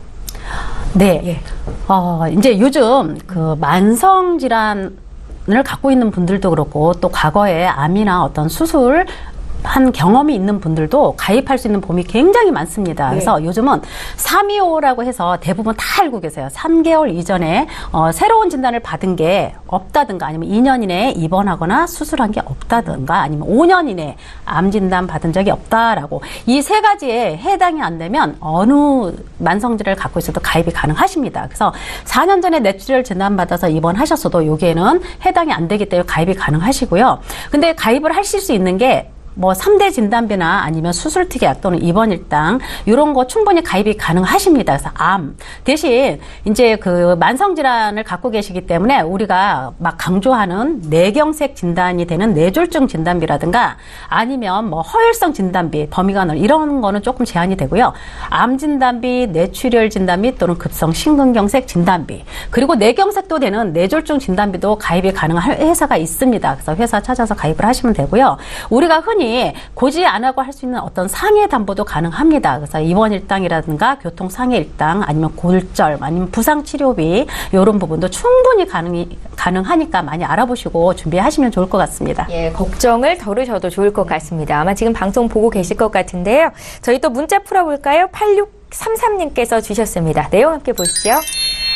네. 예. 어, 이제 요즘 그 만성 질환을 갖고 있는 분들도 그렇고 또 과거에 암이나 어떤 수술 한 경험이 있는 분들도 가입할 수 있는 보험이 굉장히 많습니다. 그래서 네. 요즘은 삼이오라고 해서 대부분 다 알고 계세요. 삼 개월 이전에 어, 새로운 진단을 받은 게 없다든가 아니면 이 년 이내에 입원하거나 수술한 게 없다든가 아니면 오 년 이내에 암 진단 받은 적이 없다라고 이 세 가지에 해당이 안 되면 어느 만성질환을 갖고 있어도 가입이 가능하십니다. 그래서 사 년 전에 뇌출혈 진단 받아서 입원하셨어도 여기에는 해당이 안 되기 때문에 가입이 가능하시고요. 근데 가입을 하실 수 있는 게 뭐 삼 대 진단비나 아니면 수술특약 또는 입원일당 이런 거 충분히 가입이 가능하십니다. 그래서 암 대신 이제 그 만성질환을 갖고 계시기 때문에 우리가 막 강조하는 뇌경색 진단이 되는 뇌졸중 진단비라든가 아니면 뭐 허혈성 진단비, 범위가 넓 이런 거는 조금 제한이 되고요. 암 진단비, 뇌출혈 진단비 또는 급성 심근경색 진단비 그리고 뇌경색도 되는 뇌졸중 진단비도 가입이 가능한 회사가 있습니다. 그래서 회사 찾아서 가입을 하시면 되고요. 우리가 흔히 고지 안 하고 할 수 있는 어떤 상해 담보도 가능합니다. 그래서 입원 일당이라든가 교통 상해 일당 아니면 골절 아니면 부상 치료비 이런 부분도 충분히 가능이, 가능하니까 많이 알아보시고 준비하시면 좋을 것 같습니다. 예, 걱정을 덜으셔도 좋을 것 같습니다. 아마 지금 방송 보고 계실 것 같은데요. 저희 또 문자 풀어볼까요? 팔육삼삼 님께서 주셨습니다. 내용 함께 보시죠.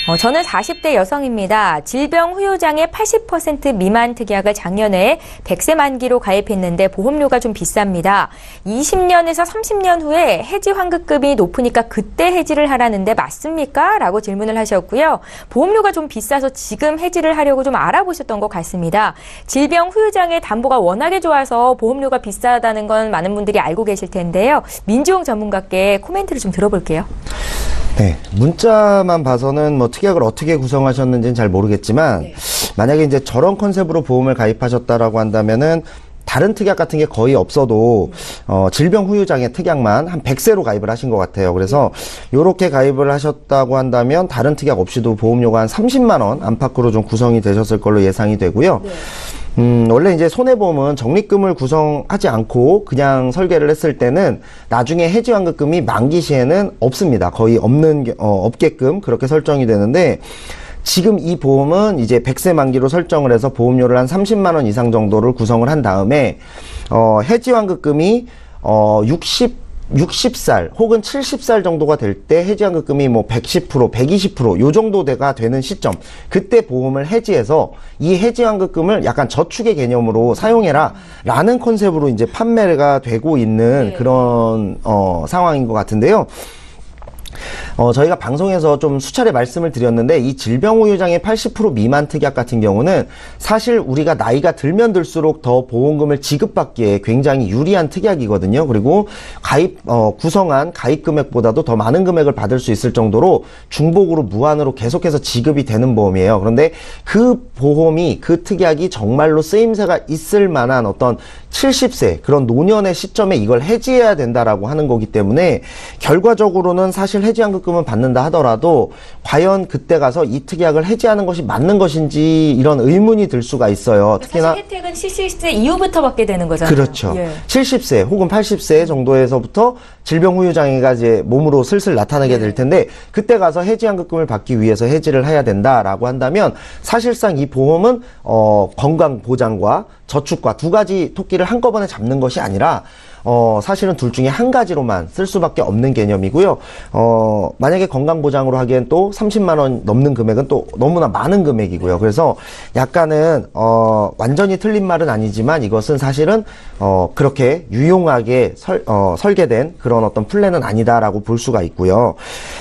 어, 저는 사십 대 여성입니다. 질병 후유장애 팔십 퍼센트 미만 특약을 작년에 백 세 만기로 가입했는데 보험료가 좀 비쌉니다. 이십 년에서 삼십 년 후에 해지 환급금이 높으니까 그때 해지를 하라는데 맞습니까? 라고 질문을 하셨고요. 보험료가 좀 비싸서 지금 해지를 하려고 좀 알아보셨던 것 같습니다. 질병 후유장애 담보가 워낙에 좋아서 보험료가 비싸다는 건 많은 분들이 알고 계실 텐데요. 민주홍 전문가께 코멘트를 좀 들어볼게요. 네, 문자만 봐서는 뭐 특약을 어떻게 구성하셨는지는 잘 모르겠지만 네. 만약에 이제 저런 컨셉으로 보험을 가입하셨다라고 한다면은 다른 특약 같은 게 거의 없어도 어, 질병 후유장애 특약만 한 백 세로 가입을 하신 것 같아요. 그래서 요렇게 가입을 하셨다고 한다면 다른 특약 없이도 보험료가 한 삼십만 원 안팎으로 좀 구성이 되셨을 걸로 예상이 되고요. 네. 음, 원래 이제 손해보험은 적립금을 구성하지 않고 그냥 설계를 했을 때는 나중에 해지환급금이 만기 시에는 없습니다. 거의 없는, 어, 없게끔 그렇게 설정이 되는데 지금 이 보험은 이제 백 세 만기로 설정을 해서 보험료를 한 삼십만 원 이상 정도를 구성을 한 다음에, 어, 해지환급금이, 어, 육십, 육십 살 혹은 칠십 살 정도가 될 때 해지환급금이 뭐 백십 퍼센트, 백이십 퍼센트 요 정도가 되는 시점, 그때 보험을 해지해서 이 해지환급금을 약간 저축의 개념으로 사용해라 라는 컨셉으로 이제 판매가 되고 있는 네. 그런 어, 상황인 것 같은데요. 어, 저희가 방송에서 좀 수차례 말씀을 드렸는데 이 질병후유장애 팔십 퍼센트 미만 특약 같은 경우는 사실 우리가 나이가 들면 들수록 더 보험금을 지급받기에 굉장히 유리한 특약이거든요. 그리고 가입 어, 구성한 가입 금액보다도 더 많은 금액을 받을 수 있을 정도로 중복으로 무한으로 계속해서 지급이 되는 보험이에요. 그런데 그 보험이 그 특약이 정말로 쓰임새가 있을 만한 어떤 칠십 세 그런 노년의 시점에 이걸 해지해야 된다라고 하는 거기 때문에 결과적으로는 사실 해지환급금은 받는다 하더라도 과연 그때 가서 이 특약을 해지하는 것이 맞는 것인지 이런 의문이 들 수가 있어요. 특히나 사실 혜택은 칠십 세 이후부터 받게 되는 거잖아요. 그렇죠. 예. 칠십 세 혹은 팔십 세 정도에서부터 질병 후유장애가 이제 몸으로 슬슬 나타나게 될 텐데 그때 가서 해지환급금을 받기 위해서 해지를 해야 된다라고 한다면 사실상 이 보험은 어, 건강 보장과 저축과 두 가지 토끼를 한꺼번에 잡는 것이 아니라 어, 사실은 둘 중에 한 가지로만 쓸 수밖에 없는 개념이고요. 어, 만약에 건강보장으로 하기엔 또 삼십만 원 넘는 금액은 또 너무나 많은 금액이고요. 그래서 약간은, 어, 완전히 틀린 말은 아니지만 이것은 사실은, 어, 그렇게 유용하게 설, 어, 설계된 그런 어떤 플랜은 아니다라고 볼 수가 있고요.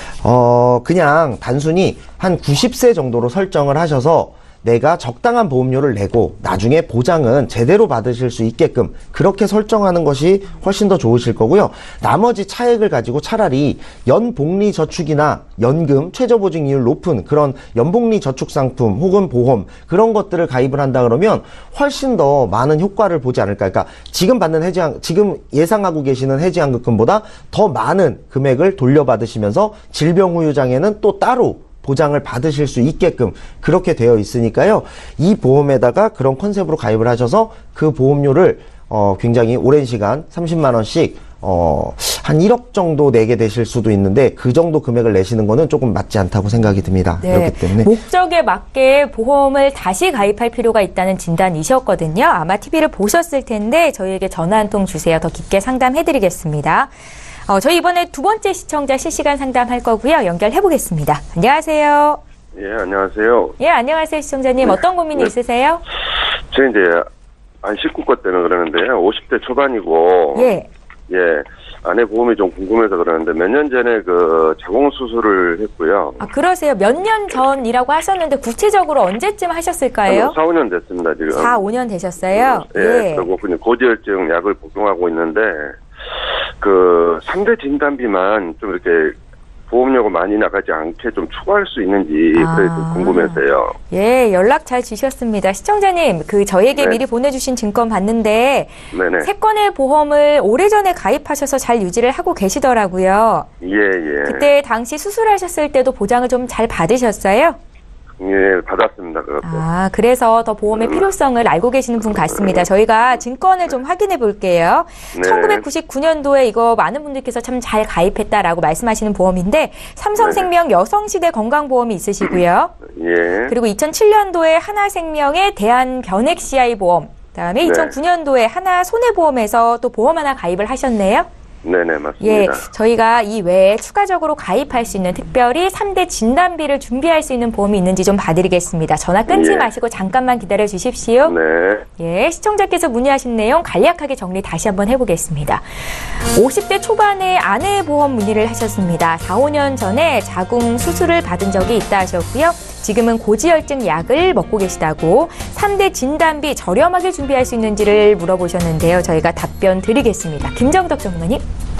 어, 그냥 단순히 한 구십 세 정도로 설정을 하셔서 내가 적당한 보험료를 내고 나중에 보장은 제대로 받으실 수 있게끔 그렇게 설정하는 것이 훨씬 더 좋으실 거고요. 나머지 차액을 가지고 차라리 연복리 저축이나 연금, 최저보증이율 높은 그런 연복리 저축 상품 혹은 보험 그런 것들을 가입을 한다 그러면 훨씬 더 많은 효과를 보지 않을까. 그러니까 지금 받는 해지환, 지금 예상하고 계시는 해지환급금보다 더 많은 금액을 돌려받으시면서 질병 후유장애는 또 따로 보장을 받으실 수 있게끔 그렇게 되어 있으니까요. 이 보험에다가 그런 컨셉으로 가입을 하셔서 그 보험료를 어, 굉장히 오랜 시간 삼십만 원씩 어, 한 일억 정도 내게 되실 수도 있는데 그 정도 금액을 내시는 거는 조금 맞지 않다고 생각이 듭니다. 네. 그렇기 때문에 목적에 맞게 보험을 다시 가입할 필요가 있다는 진단이셨거든요. 아마 티비를 보셨을 텐데 저희에게 전화 한 통 주세요. 더 깊게 상담해드리겠습니다. 어, 저희 이번에 두 번째 시청자 실시간 상담할 거고요. 연결해 보겠습니다. 안녕하세요. 예, 안녕하세요. 예, 안녕하세요, 시청자님. 네. 어떤 고민이 네. 있으세요? 저 이제 안 십구 거 때문에 그러는데요. 오십 대 초반이고 예. 예, 아내 보험이 좀 궁금해서 그러는데 몇 년 전에 그 자궁 수술을 했고요. 아, 그러세요. 몇 년 전이라고 하셨는데 구체적으로 언제쯤 하셨을까요? 사, 오 년 됐습니다, 지금. 사, 오 년 되셨어요? 예, 예. 그리고 그냥 고지혈증 약을 복용하고 있는데 그 삼 대 진단비만 좀 이렇게 보험료가 많이 나가지 않게 좀 추가할 수 있는지 아. 그래 좀 궁금해서요. 예, 연락 잘 주셨습니다. 시청자님, 그 저희에게 네. 미리 보내주신 증권 봤는데 네네. 세 건의 보험을 오래전에 가입하셔서 잘 유지를 하고 계시더라고요. 예, 예. 그때 당시 수술하셨을 때도 보장을 좀 잘 받으셨어요? 예, 받았습니다. 그것도. 아, 그래서 더 보험의 필요성을 알고 계시는 분 같습니다. 저희가 증권을 좀 확인해 볼게요. 네. 천구백구십구 년도에 이거 많은 분들께서 참 잘 가입했다라고 말씀하시는 보험인데 삼성생명 여성시대 건강보험이 있으시고요. 예. 그리고 이천칠 년도에 하나생명의 대한변액시아이 보험, 그다음에 네. 이천구 년도에 하나손해보험에서 또 보험 하나 가입을 하셨네요. 네네, 맞습니다. 예, 저희가 이 외에 추가적으로 가입할 수 있는 특별히 삼 대 진단비를 준비할 수 있는 보험이 있는지 좀 봐드리겠습니다. 전화 끊지 예. 마시고 잠깐만 기다려 주십시오. 네. 예, 시청자께서 문의하신 내용 간략하게 정리 다시 한번 해보겠습니다. 오십 대 초반에 아내 보험 문의를 하셨습니다. 사, 오 년 전에 자궁 수술을 받은 적이 있다 하셨고요. 지금은 고지혈증 약을 먹고 계시다고 삼 대 진단비 저렴하게 준비할 수 있는지를 물어보셨는데요. 저희가 답변 드리겠습니다. 김정덕 전문의님.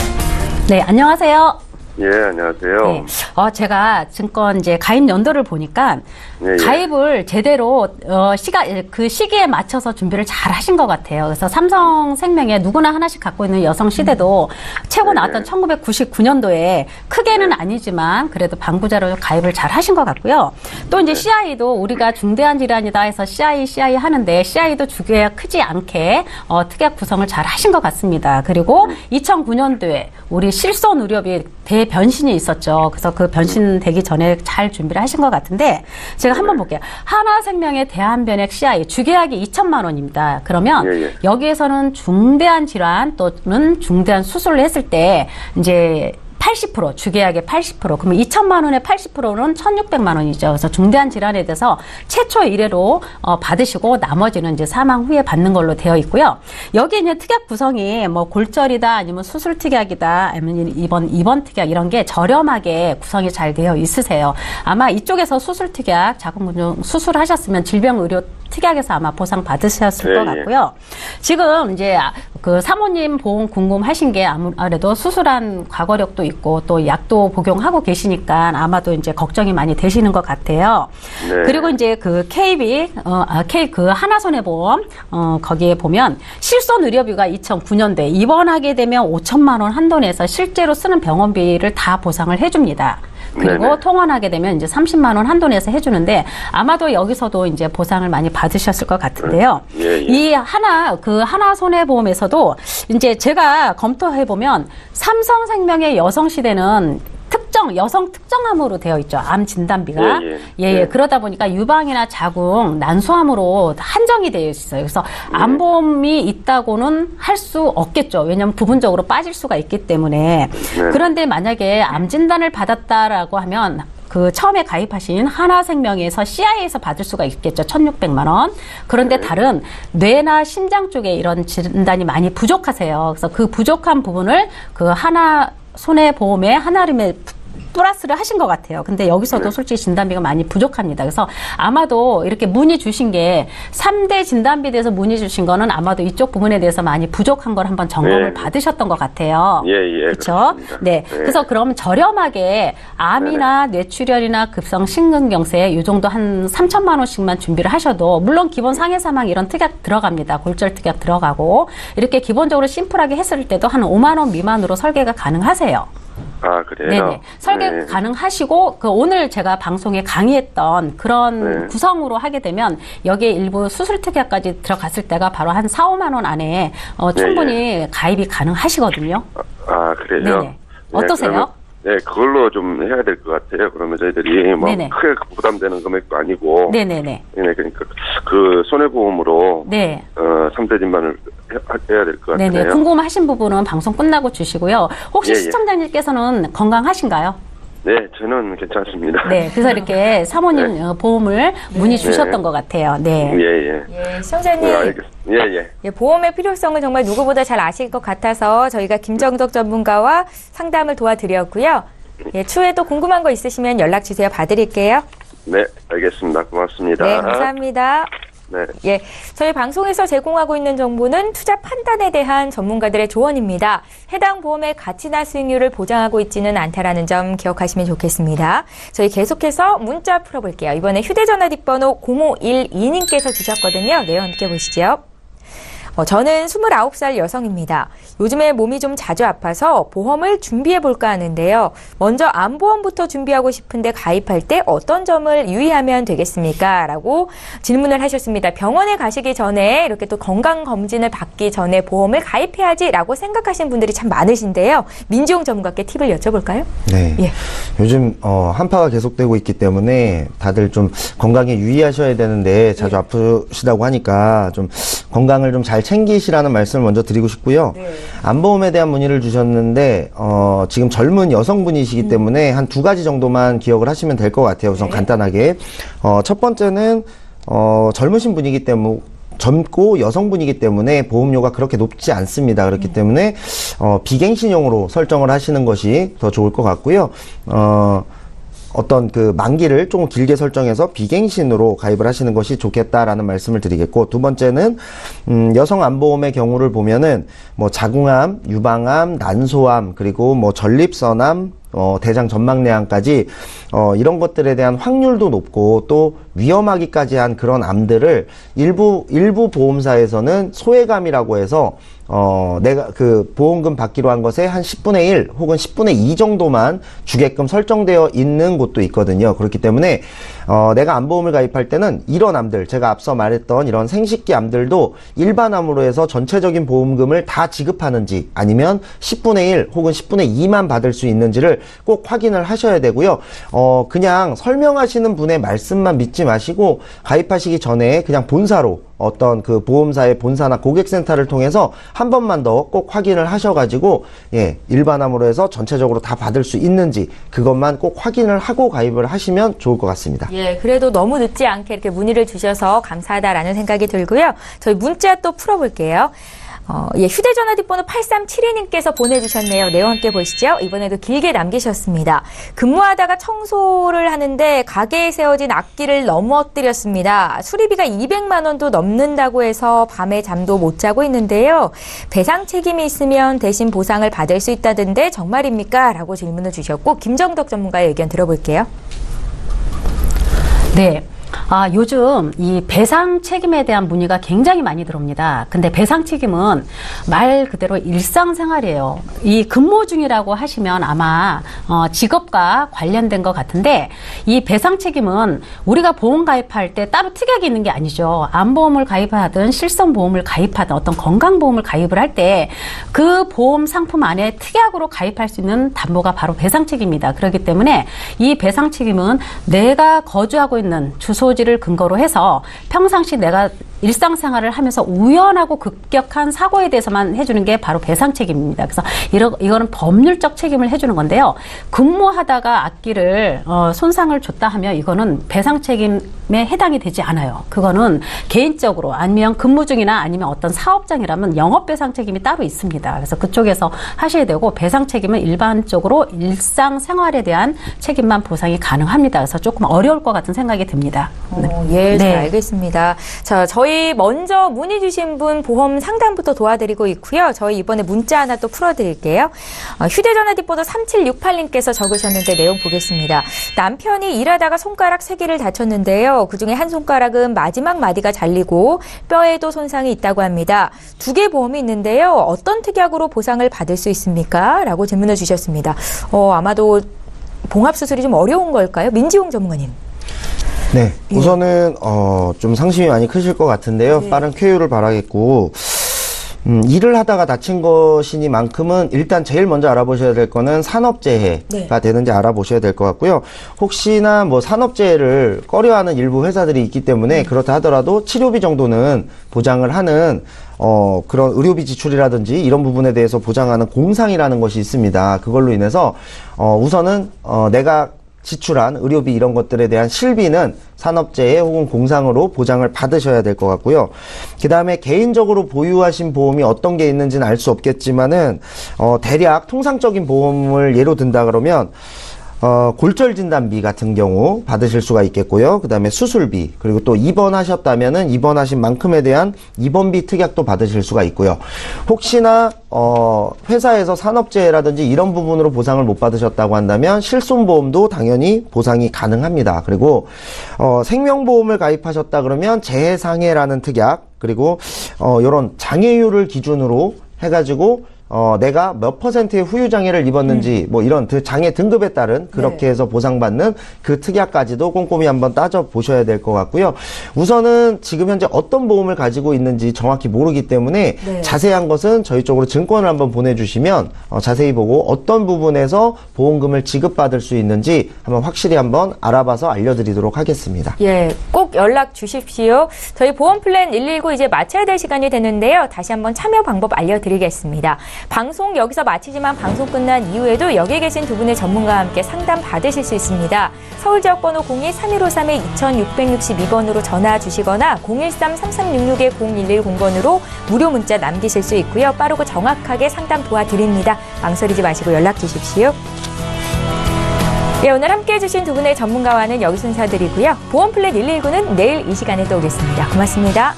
네, 안녕하세요. 예, 안녕하세요. 네. 어, 제가 증권 이제 가입 연도를 보니까 예, 예. 가입을 제대로 어, 시가 그 시기에 맞춰서 준비를 잘 하신 것 같아요. 그래서 삼성생명에 누구나 하나씩 갖고 있는 여성 시대도 최고 네. 나왔던 천구백구십구 년도에 크게는 아니지만 그래도 방부제로 가입을 잘 하신 것 같고요. 또 이제 씨아이도 우리가 중대한 질환이다 해서 씨아이, 씨아이 하는데 씨아이도 주기가 크지 않게 어, 특약 구성을 잘 하신 것 같습니다. 그리고 이천구 년도에 우리 실손 의료비 대변신이 있었죠. 그래서 그 변신 되기 전에 잘 준비를 하신 것 같은데 제가 한번 볼게요. 하나생명의 대한변액 씨아이 주계약이 이천만 원입니다. 그러면 예, 예. 여기에서는 중대한 질환 또는 중대한 수술을 했을 때 이제 팔십 퍼센트 주계약의 팔십 퍼센트 그러면 이천만 원의 팔십 퍼센트는 천육백만 원이죠. 그래서 중대한 질환에 대해서 최초 일 회로 어, 받으시고 나머지는 이제 사망 후에 받는 걸로 되어 있고요. 여기 있는 특약 구성이 뭐 골절이다 아니면 수술 특약이다 아니면 입원 입원 특약 이런 게 저렴하게 구성이 잘 되어 있으세요. 아마 이쪽에서 수술 특약 자궁근종 수술하셨으면 질병의료 특약에서 아마 보상 받으셨을 예, 것 같고요. 지금 이제 그 사모님 보험 궁금하신 게 아무래도 수술한 과거력도 있고 또 약도 복용하고 계시니까 아마도 이제 걱정이 많이 되시는 것 같아요. 네. 그리고 이제 그 케이비, 어, 아, K 그 하나손해보험, 어, 거기에 보면 실손 의료비가 이천구 년도에 입원하게 되면 오천만 원 한도 내에서 실제로 쓰는 병원비를 다 보상을 해줍니다. 그리고 네네. 통원하게 되면 이제 삼십만 원 한도 내에서 해주는데 아마도 여기서도 이제 보상을 많이 받으셨을 것 같은데요. 예, 예. 이 하나 그 하나 손해보험에서도 이제 제가 검토해 보면 삼성생명의 여성시대는 특정 여성 특정암으로 되어 있죠. 암 진단비가 예, 예. 예, 예. 예. 그러다 보니까 유방이나 자궁 난소암으로 한정이 되어 있어요. 그래서 암보험이 있다고는 할 수 없겠죠. 왜냐하면 부분적으로 빠질 수가 있기 때문에. 네. 그런데 만약에 암 진단을 받았다라고 하면 그 처음에 가입하신 하나생명에서 씨아이에서 받을 수가 있겠죠. 천육백만 원. 그런데 다른 뇌나 심장 쪽에 이런 진단이 많이 부족하세요. 그래서 그 부족한 부분을 그 하나 손해보험에 하나름에 플러스를 하신 것 같아요. 근데 여기서도 솔직히 진단비가 많이 부족합니다. 그래서 아마도 이렇게 문의 주신 게 삼 대 진단비에 대해서 문의 주신 거는 아마도 이쪽 부분에 대해서 많이 부족한 걸 한번 점검을 네. 받으셨던 것 같아요. 예, 예. 그렇죠? 그렇습니다. 네. 네. 그래서 그럼 저렴하게 암이나 뇌출혈이나 급성 심근경색 이 정도 한 삼천만 원씩만 준비를 하셔도 물론 기본 상해 사망 이런 특약 들어갑니다. 골절 특약 들어가고 이렇게 기본적으로 심플하게 했을 때도 한 오만 원 미만으로 설계가 가능하세요. 아, 그래요? 네네. 설계 네. 가능하시고, 그 오늘 제가 방송에 강의했던 그런 네. 구성으로 하게 되면 여기에 일부 수술 특약까지 들어갔을 때가 바로 한 사, 오만 원 안에 어, 충분히 네, 가입이 가능하시거든요. 아, 그래요? 네네. 어떠세요? 그러면, 네, 그걸로 좀 해야 될 것 같아요. 그러면 저희들이 뭐 네네. 크게 부담되는 금액도 아니고. 네네네. 네, 그러니까 그 손해보험으로 네. 어, 삼 대 진단을 해- 해야 될 것 같아요. 네네. 궁금하신 부분은 방송 끝나고 주시고요. 혹시 예, 예. 시청자님께서는 건강하신가요? 네, 저는 괜찮습니다. 네. 그래서 이렇게 사모님 어, 보험을 문의 주셨던 것 같아요. 네. 예, 예. 예, 시청자님. 네, 알겠습니다. 예, 예. 예, 보험의 필요성을 정말 누구보다 잘 아실 것 같아서 저희가 김정덕 전문가와 상담을 도와드렸고요. 예, 추후에 또 궁금한 거 있으시면 연락 주세요. 봐드릴게요. 네, 알겠습니다. 고맙습니다. 네, 감사합니다. 네. 예, 저희 방송에서 제공하고 있는 정보는 투자 판단에 대한 전문가들의 조언입니다. 해당 보험의 가치나 수익률을 보장하고 있지는 않다라는 점 기억하시면 좋겠습니다. 저희 계속해서 문자 풀어볼게요. 이번에 휴대전화 뒷번호 공오일이 님께서 주셨거든요. 내용 함께 보시죠. 어, 저는 스물아홉 살 여성입니다. 요즘에 몸이 좀 자주 아파서 보험을 준비해볼까 하는데요. 먼저 암보험부터 준비하고 싶은데 가입할 때 어떤 점을 유의하면 되겠습니까? 라고 질문을 하셨습니다. 병원에 가시기 전에 이렇게 또 건강검진을 받기 전에 보험을 가입해야지 라고 생각하시는 분들이 참 많으신데요. 민지용 전문가께 팁을 여쭤볼까요? 네. 예. 요즘 어, 한파가 계속되고 있기 때문에 다들 좀 건강에 유의하셔야 되는데 자주 아프시다고 하니까 좀 건강을 좀 잘 잘 챙기시라는 말씀을 먼저 드리고 싶고요. 네. 안보험에 대한 문의를 주셨는데 어, 지금 젊은 여성분이시기 음. 때문에 한 두 가지 정도만 기억을 하시면 될 것 같아요. 우선 네. 간단하게 어, 첫 번째는 어, 젊으신 분이기 때문에 젊고 여성분이기 때문에 보험료가 그렇게 높지 않습니다. 그렇기 음. 때문에 어, 비갱신용으로 설정을 하시는 것이 더 좋을 것 같고요. 어, 어떤 그 만기를 조금 길게 설정해서 비갱신으로 가입을 하시는 것이 좋겠다라는 말씀을 드리겠고, 두 번째는 음, 여성 안보험의 경우를 보면은 뭐 자궁암, 유방암, 난소암, 그리고 뭐 전립선암, 어, 대장 전막내암까지 어, 이런 것들에 대한 확률도 높고 또 위험하기까지 한 그런 암들을 일부 일부 보험사에서는 소외감이라고 해서 어, 내가 그 보험금 받기로 한 것에 한 십분의 일 혹은 십분의 이 정도만 주게끔 설정되어 있는 곳도 있거든요. 그렇기 때문에 어, 내가 암보험을 가입할 때는 이런 암들, 제가 앞서 말했던 이런 생식기 암들도 일반암으로 해서 전체적인 보험금을 다 지급하는지 아니면 십분의 일 혹은 십분의 이만 받을 수 있는지를 꼭 확인을 하셔야 되고요. 어, 그냥 설명하시는 분의 말씀만 믿지 마시고 가입하시기 전에 그냥 본사로 어떤 그 보험사의 본사나 고객센터를 통해서 한 번만 더 꼭 확인을 하셔가지고 예, 일반암으로 해서 전체적으로 다 받을 수 있는지 그것만 꼭 확인을 하고 가입을 하시면 좋을 것 같습니다. 예, 그래도 너무 늦지 않게 이렇게 문의를 주셔서 감사하다라는 생각이 들고요. 저희 문자 또 풀어볼게요. 어, 예, 휴대전화 뒷번호 팔삼칠이 님께서 보내주셨네요. 내용 함께 보시죠. 이번에도 길게 남기셨습니다. 근무하다가 청소를 하는데 가게에 세워진 악기를 넘어뜨렸습니다. 수리비가 이백만 원도 넘는다고 해서 밤에 잠도 못 자고 있는데요. 배상 책임이 있으면 대신 보상을 받을 수 있다던데 정말입니까? 라고 질문을 주셨고, 김정덕 전문가의 의견 들어볼게요. 네. 아, 요즘 이 배상 책임에 대한 문의가 굉장히 많이 들어옵니다. 근데 배상 책임은 말 그대로 일상생활이에요. 이 근무 중이라고 하시면 아마 어, 직업과 관련된 것 같은데, 이 배상 책임은 우리가 보험 가입할 때 따로 특약이 있는 게 아니죠. 암보험을 가입하든 실손보험을 가입하든 어떤 건강보험을 가입을 할 때 그 보험 상품 안에 특약으로 가입할 수 있는 담보가 바로 배상 책임입니다. 그렇기 때문에 이 배상 책임은 내가 거주하고 있는 주소 소지를 근거로 해서 평상시 내가 일상생활을 하면서 우연하고 급격한 사고에 대해서만 해주는 게 바로 배상 책임입니다. 그래서 이러, 이거는 법률적 책임을 해주는 건데요. 근무하다가 악기를 어, 손상을 줬다 하면 이거는 배상 책임에 해당이 되지 않아요. 그거는 개인적으로 아니면 근무 중이나 아니면 어떤 사업장이라면 영업 배상 책임이 따로 있습니다. 그래서 그쪽에서 하셔야 되고, 배상 책임은 일반적으로 일상생활에 대한 책임만 보상이 가능합니다. 그래서 조금 어려울 것 같은 생각이 듭니다. 어, 예, 잘 네. 알겠습니다. 자, 저희 먼저 문의 주신 분 보험 상담부터 도와드리고 있고요. 저희 이번에 문자 하나 또 풀어드릴게요. 어, 휴대전화 뒷번호 삼칠육팔 님께서 적으셨는데 내용 보겠습니다. 남편이 일하다가 손가락 세 개를 다쳤는데요. 그중에 한 손가락은 마지막 마디가 잘리고 뼈에도 손상이 있다고 합니다. 두 개 보험이 있는데요. 어떤 특약으로 보상을 받을 수 있습니까? 라고 질문을 주셨습니다. 어, 아마도 봉합수술이 좀 어려운 걸까요? 민지용 전문가님. 네, 우선은 어, 좀 상심이 많이 크실 것 같은데요. 네. 빠른 쾌유를 바라겠고, 음, 일을 하다가 다친 것이니만큼은 일단 제일 먼저 알아보셔야 될 거는 산업재해가 네. 되는지 알아보셔야 될 것 같고요. 혹시나 뭐 산업재해를 꺼려하는 일부 회사들이 있기 때문에 음. 그렇다 하더라도 치료비 정도는 보장을 하는 어, 그런 의료비 지출이라든지 이런 부분에 대해서 보장하는 공상이라는 것이 있습니다. 그걸로 인해서 어, 우선은 어, 내가 지출한 의료비 이런 것들에 대한 실비는 산업재해 혹은 공상으로 보장을 받으셔야 될 것 같고요. 그 다음에 개인적으로 보유하신 보험이 어떤 게 있는지는 알 수 없겠지만은 어, 대략 통상적인 보험을 예로 든다 그러면 어, 골절 진단비 같은 경우 받으실 수가 있겠고요. 그 다음에 수술비, 그리고 또 입원하셨다면은 입원하신 만큼에 대한 입원비 특약도 받으실 수가 있고요. 혹시나 어, 회사에서 산업재해라든지 이런 부분으로 보상을 못 받으셨다고 한다면 실손보험도 당연히 보상이 가능합니다. 그리고 어, 생명보험을 가입하셨다 그러면 재해상해라는 특약, 그리고 어, 이런 장애율을 기준으로 해가지고 어, 내가 몇 퍼센트의 후유 장애를 입었는지, 음. 뭐 이런 그 장애 등급에 따른 그렇게 네. 해서 보상받는 그 특약까지도 꼼꼼히 한번 따져보셔야 될 것 같고요. 우선은 지금 현재 어떤 보험을 가지고 있는지 정확히 모르기 때문에 네. 자세한 것은 저희 쪽으로 증권을 한번 보내주시면 어, 자세히 보고 어떤 부분에서 보험금을 지급받을 수 있는지 한번 확실히 한번 알아봐서 알려드리도록 하겠습니다. 예, 꼭 연락 주십시오. 저희 보험 플랜 일일구 이제 마쳐야 될 시간이 되는데요. 다시 한번 참여 방법 알려드리겠습니다. 방송 여기서 마치지만 방송 끝난 이후에도 여기 계신 두 분의 전문가와 함께 상담 받으실 수 있습니다. 서울 지역번호 공이 삼일오삼 이육육이 번으로 전화 주시거나 공일삼 삼삼육육 공일일공 번으로 무료 문자 남기실 수 있고요. 빠르고 정확하게 상담 도와드립니다. 망설이지 마시고 연락 주십시오. 네, 오늘 함께해 주신 두 분의 전문가와는 여기서 인사드리고요. 보험 플랜 일일구는 내일 이 시간에 또 오겠습니다. 고맙습니다.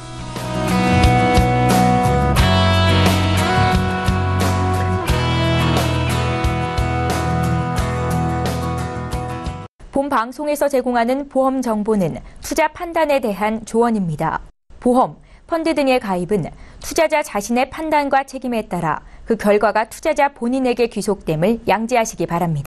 본 방송에서 제공하는 보험 정보는 투자 판단에 대한 조언입니다. 보험, 펀드 등의 가입은 투자자 자신의 판단과 책임에 따라 그 결과가 투자자 본인에게 귀속됨을 양지하시기 바랍니다.